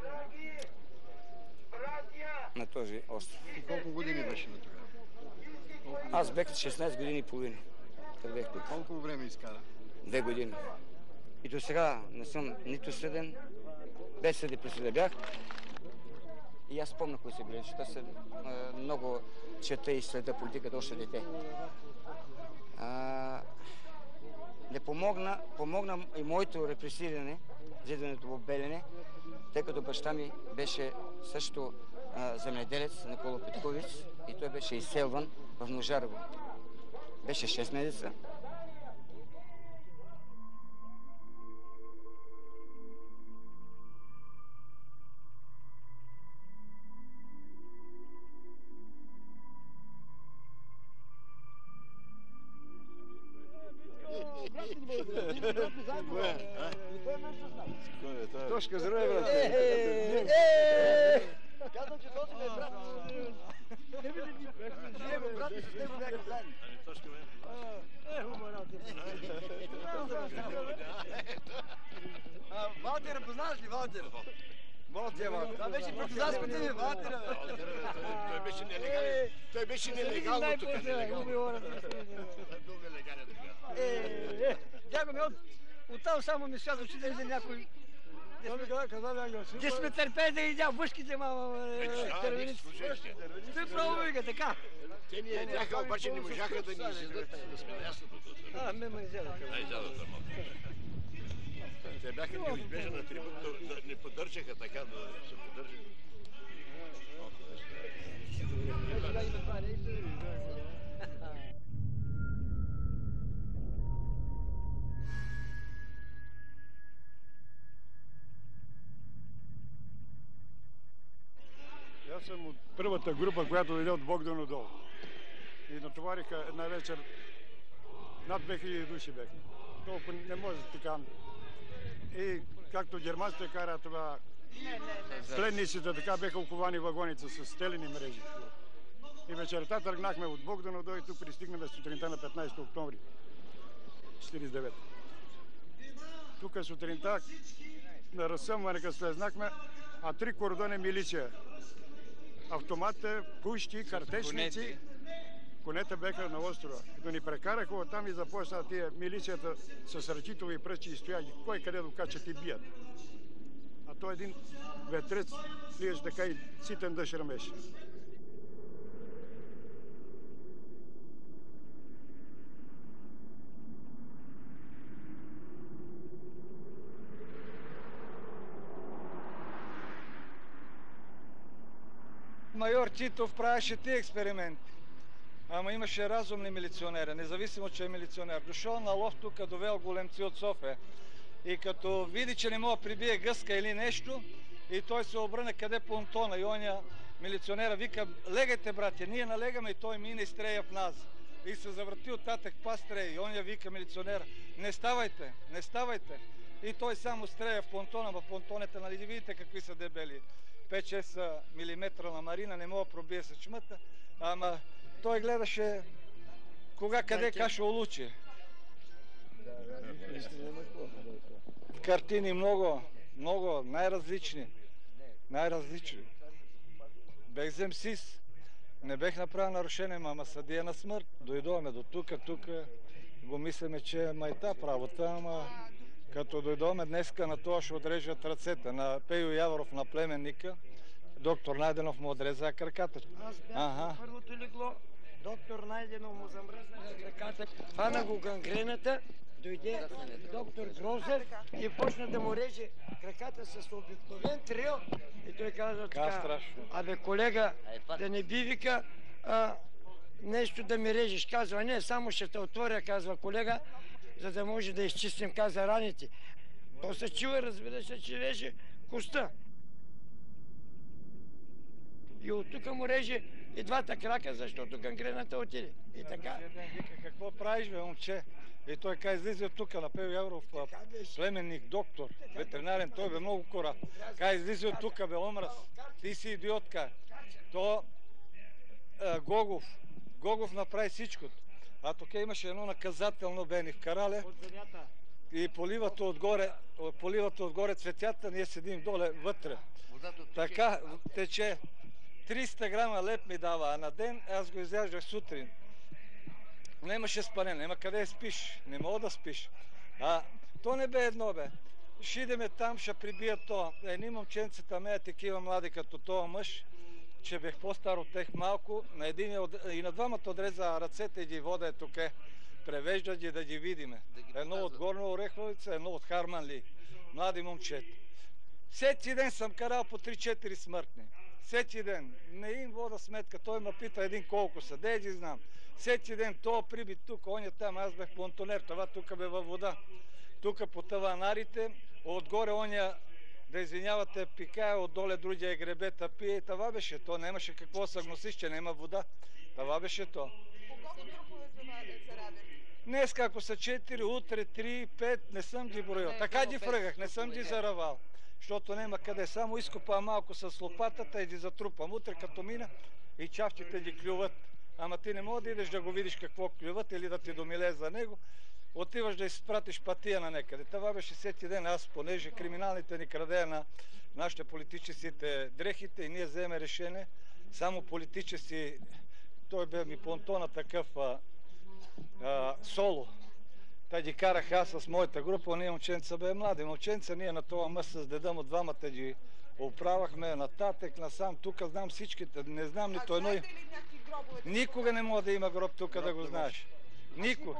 на този остров. И колко години беше на тогава? Аз бях 16 години и половина. Колко време изкара? 2 години. И до сега не съм нито съден, без съди присъда бях. И аз помня кои са били, защото аз много чета и следа политиката още дете. Не помогна и моето репресиране, взедането в Белене, тъй като баща ми беше също земеделец Никола Петкович и той беше изселван в Ножарево. Беше 6 месеца. Тошка, здравей, брат! Казвам, че този ме е брат. Не види ни. Ние ме брат и с него бяха заедно. Тошка Валтера, познаваш ли Валтера? Валтера. Това беше партизанското ми, Валтера. Той беше нелегално тук. Дядо оттам само ми казва, че да иде някой. Де сме търпели да идя въшките, мама, терористи. Той право вика, така. Те ни ядяха, обаче не можаха да ни изядат, да сме наясно тук. Ме изядаха. Изядаха, малко. Те бяха неизбежен на трибут, да не поддържаха така, да се поддържаха. Аз съм от първата група, която дойде от Богдан долу. И натовариха една вечер над 2000 души бяхме. Толкова не може така. И както германците кара това, пленниците така бяха оковани вагоница с стелени мрежи. И вечерта тръгнахме от Богдан долу и тук пристигнахме сутринта на 15 октомври 49. Тук сутринта на разсъмване, като слезнахме, а 3 кордони милиция. Автомата, пушки, картечници, конете бяха на острова. Като ни прекараха оттам и започна тия милицията с ръчителови пръчи и стояги. Кой къде докачат и бият. А той един ветрец влияше така и ситен дъжд ръмеше. Майор Титов правеше тия експерименти. Ама имаше разумни милиционери, независимо, че е милиционер. Дошъл на лов тук, довел големци от София. И като види, че не мога да прибие гъска или нещо, и той се обърне къде понтона. И оня милиционера вика, легайте, братя, ние налегаме, и той мине и стрея в нас. И се завърти оттатък, па стрея. И оня вика милиционера, не ставайте, не ставайте. И той само стрея в понтона, в понтоните, нали видите какви са дебели. 5-6 милиметра на марина, не мога да пробие с чмътта, ама той гледаше кога къде каша улучи. Картини много, много, най-различни. Най-различни. Бех земсис. Не бех направил нарушение, ама съдия на смърт. Дойдоме до тук го мислиме, че е майта правота, ама като дойдоме днеска на това ще отрежат ръцете на Пейо Яворов, на племенника. Доктор Найденов му отреза краката. Аз бях на първото легло. Доктор Найденов му замръзнаха краката. Фана го гангрената. Дойде доктор Грозев и почна да му реже краката с обикновен трил. И той каза така, абе колега, да не би вика нещо да ми режеш. Казва, не, само ще те отворя, казва колега, за да може да изчистим, каза, раните. То се чува, разбира се, че реже коста. И от тук му реже и двата крака, защото гангрената отиде. И така. Какво правиш, бе, момче? И той каза, излиза от тук, Напел Явров, племенник, доктор, ветеринарен, той бе много кора. Каза, излиза от тук, бе, омраз. Ти си идиотка. То Гогов направи всичкото. А тук имаше едно наказателно, бе, ни вкарале. И поливато отгоре цветята, ние седим доле, вътре. Така тече. 300 грама леп ми дава, а на ден аз го изяждах сутрин. Немаше спане, нема къде спиш, не мога да спиш. То не бе едно, бе. Ще идеме там, ще прибият то. Едни момченцата ме такива млади като този мъж, че бех по-стар от тех малко. На един и на двамата отреза ръцете и ги вода тук. Превеждат ги да ги видиме. Едно от Горна Ореховица, едно от Харманли. Млади момчета. Всеки ден съм карал по 3-4 смъртни. Всеки ден. Не им вода сметка. Той ме пита един колко са. Де ги знам. Всеки ден то прибит тук, оня там. Аз бех понтонер. Това тук бе във вода. Тук по таванарите. Отгоре оня, да извинявате, пикае, отдоле другия гребета пие. И това беше то. Немаше какво се гносиш, че няма вода. Това беше то. Днес ако са 4, утре 3, 5, не съм ги броил. Така ги фръгах, не съм ги заравал. Защото няма къде. Само изкопа малко с лопатата и ги затрупам. Утре като мина и чавчите ги клюват. Ама ти не мога да идеш да го видиш какво клюват или да ти домилее за него. Отиваш да изпратиш пътия на некъде. Това беше всеки ден. Аз, понеже криминалните ни крадея на нашите политическите дрехите и ние вземе решение. Само политически, той бе ми понтона такъв соло. Та ги карах аз с моята група, ние момченца бе млади. Момченца ние на това мъж с деда му двамата ги оправахме нататък, насам. Тук знам всичките, не знам нито едно. Никога не може да има гроб тук, да го знаеш. Никога.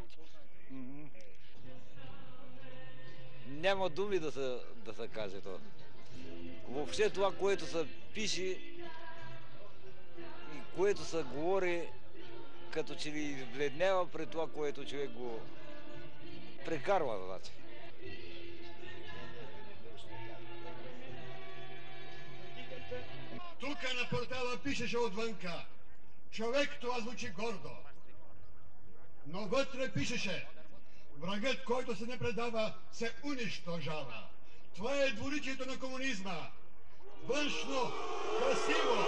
Няма думи да се каже това. Въобще това, което се пише и което се говори, като че ли избледнява пред това, което човек го прекарва, значи. Тук на портала пишеше отвънка. Човек, това звучи гордо. Но вътре пишеше: врагът, който се не предава, се унищожава. Това е двуличието на комунизма. Външно красиво.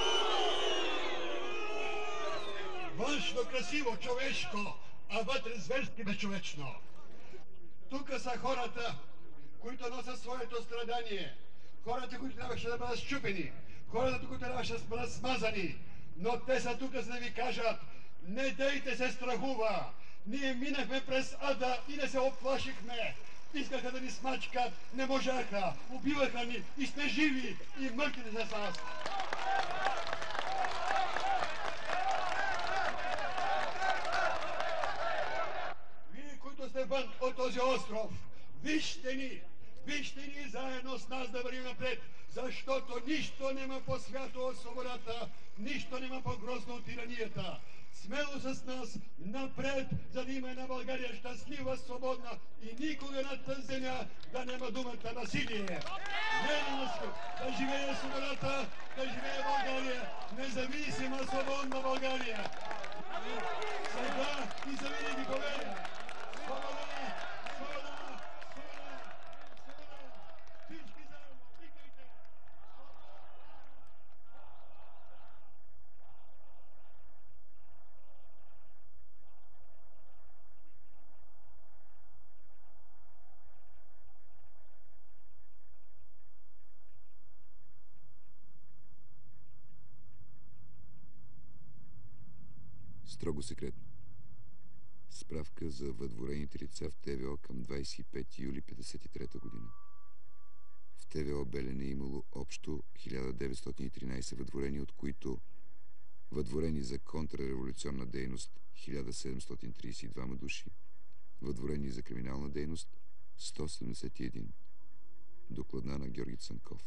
Външно красиво, човешко, а вътре зверски безчовечно. Тук са хората, които носят своето страдание. Хората, които трябваше да бъдат счупени. Хората, които трябваше да бъдат смазани. Но те са тук, за да ви кажат: не дейте се страхува. Ние минахме през ада и не се оплашихме. Искаха да ни смачкат, не можаха. Убиваха ни и сме живи и мъртвите са с нас. Вие, които сте вън от този остров, вижте ни заедно с нас да вървим напред, защото нищо нема по-свято от свободата, нищо нема по-грозно от тиранията. Смело с нас напред, за да има една България щастлива, свободна и никога над тази земя да няма думата насилие. Не на насилие. Да живее свободата, да живее България, независима, свободна България. Сега и за винаги победа. Свобода! Свобода! Всички заедно, викайте! Строго секретно. Справка за въдворените лица в ТВО към 25 юли 1953 година. В ТВО Белене е имало общо 1913 въдворени, от които въдворени за контрреволюционна дейност 1732 души, въдворени за криминална дейност 171. Докладна на Георги Цанков.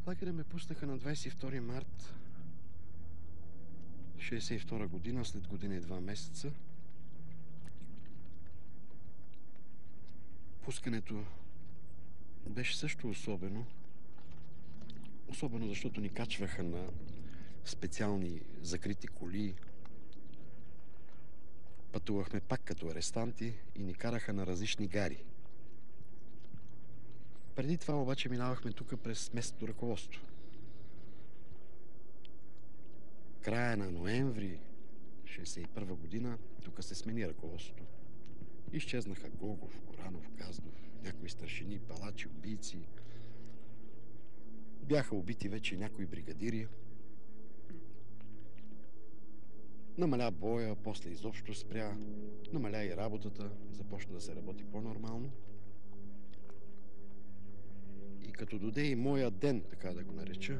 Лагеря ме пуснаха на 22 март 1962 година, след година и 2 месеца. Пускането беше също особено. Особено защото ни качваха на специални закрити коли. Пътувахме пак като арестанти и ни караха на различни гари. Преди това обаче минавахме тук през местното ръководство. Края на ноември 1961 година тук се смени ръководството. Изчезнаха Гогов, Горанов, Газдов, някои старшини, палачи, убийци. Бяха убити вече някои бригадири. Намаля боя, после изобщо спря. Намаля и работата, започна да се работи по-нормално. И като доде и моя ден, така да го нареча,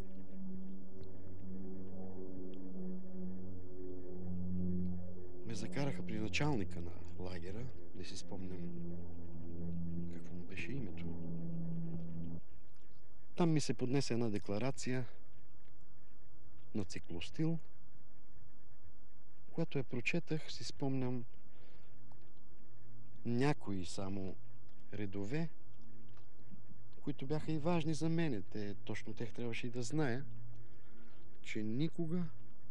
ме закараха при началника на лагера, не си спомням какво му беше името. Там ми се поднесе една декларация на циклостил, когато я прочетах, си спомням някои само редове, които бяха и важни за мене. Точно тех трябваше и да зная, че никога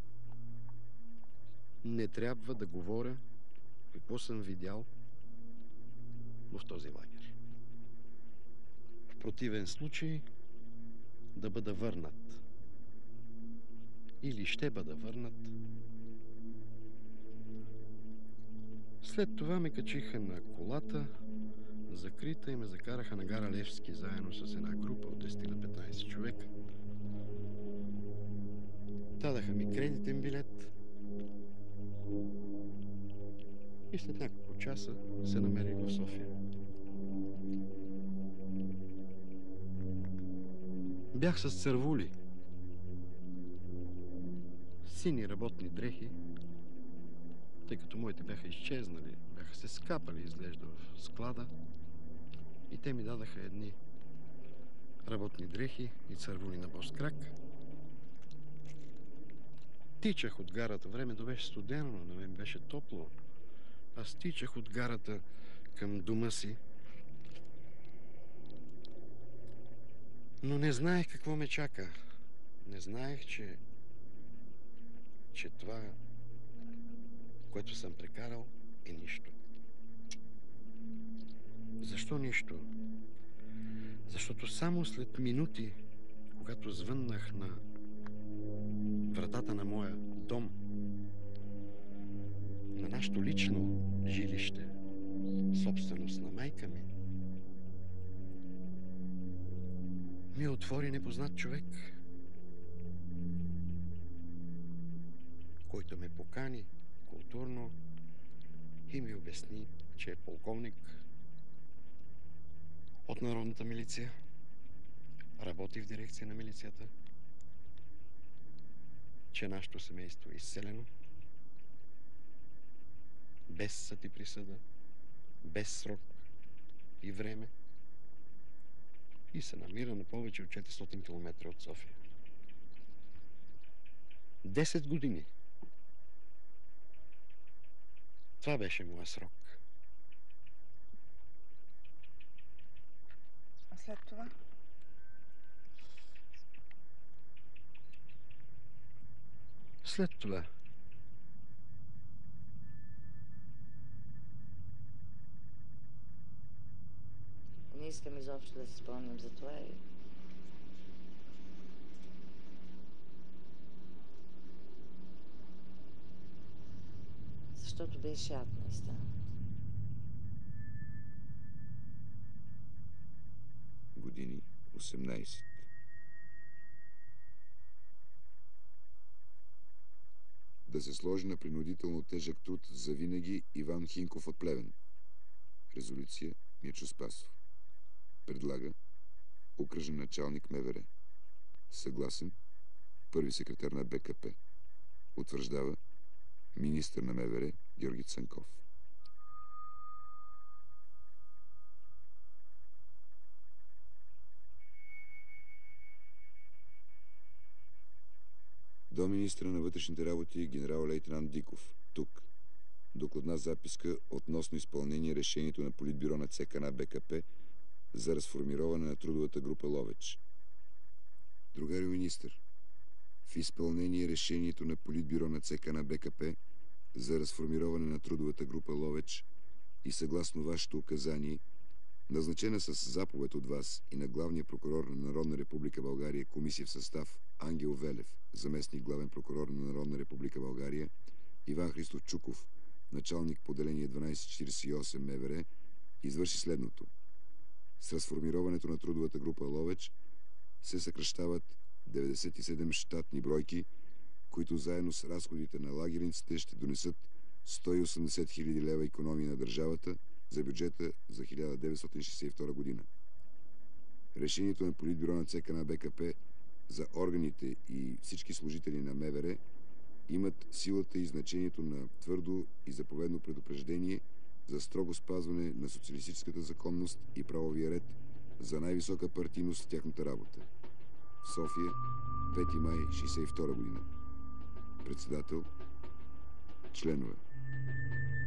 не трябва да говоря какво съм видял в този лагер. В противен случай да бъда върнат. Или ще бъда върнат. След това ме качиха на колата, закрита, и ме закараха на гара Левски заедно с една група от 10 на 15 човека. Дадаха ми кредитен билет и след няколко часа се намерих в София. Бях с цървули, сини работни дрехи, тъй като моите бяха изчезнали, бяха се скапали, изглежда, в склада, и те ми дадаха едни работни дрехи и цървули на бос крак. Тичах от гарата, времето беше студено, на мен беше топло. Аз тичах от гарата към дома си, но не знаех какво ме чака. Не знаех, че това, което съм прекарал, е нищо. Защо нищо? Защото само след минути, когато звъннах на вратата на моя дом, на нашето лично жилище, собственост на майка ми отвори непознат човек, който ме покани културно и ми обясни, че е полковник от Народната милиция, работи в дирекция на милицията, че нашето семейство е изселено, без съд и присъда, без срок и време, и се намира на повече от 400 км от София. 10 години. Това беше моя срок. А след това? След това Не искам изобщо да се спомням за това и... Защото беше ад, наистина. Години 18. Да се сложи на принудително тежък труд за винаги Иван Хинков от Плевен. Резолюция Мирчо Спасов. Предлага окръжен началник МВР. Съгласен първи секретар на БКП. Утвърждава министър на МВР Георги Цанков. До министра на вътрешните работи генерал-лейтенант Диков. Тук. Докладна записка относно изпълнение решението на Политбюро на ЦК на БКП за разформироване на трудовата група Ловеч. Другарю министър, в изпълнение решението на Политбюро на ЦК на БКП за разформироване на трудовата група Ловеч и съгласно вашето указание, назначена с заповед от вас и на главния прокурор на Народна република България комисия в състав Ангел Велев, заместник главен прокурор на Народна република България, Иван Христов Чуков, началник поделение 1248 МВР, извърши следното. С разформироването на трудовата група Ловеч се съкращават 97 щатни бройки, които заедно с разходите на лагерниците ще донесат 180 000 лева икономия на държавата за бюджета за 1962 година. Решението на Политбюро на ЦК на БКП за органите и всички служители на МВР имат силата и значението на твърдо и заповедно предупреждение за строго спазване на социалистическата законност и правовия ред за най-висока партийност в тяхната работа. София, 5 май 1962 година. Председател, членове.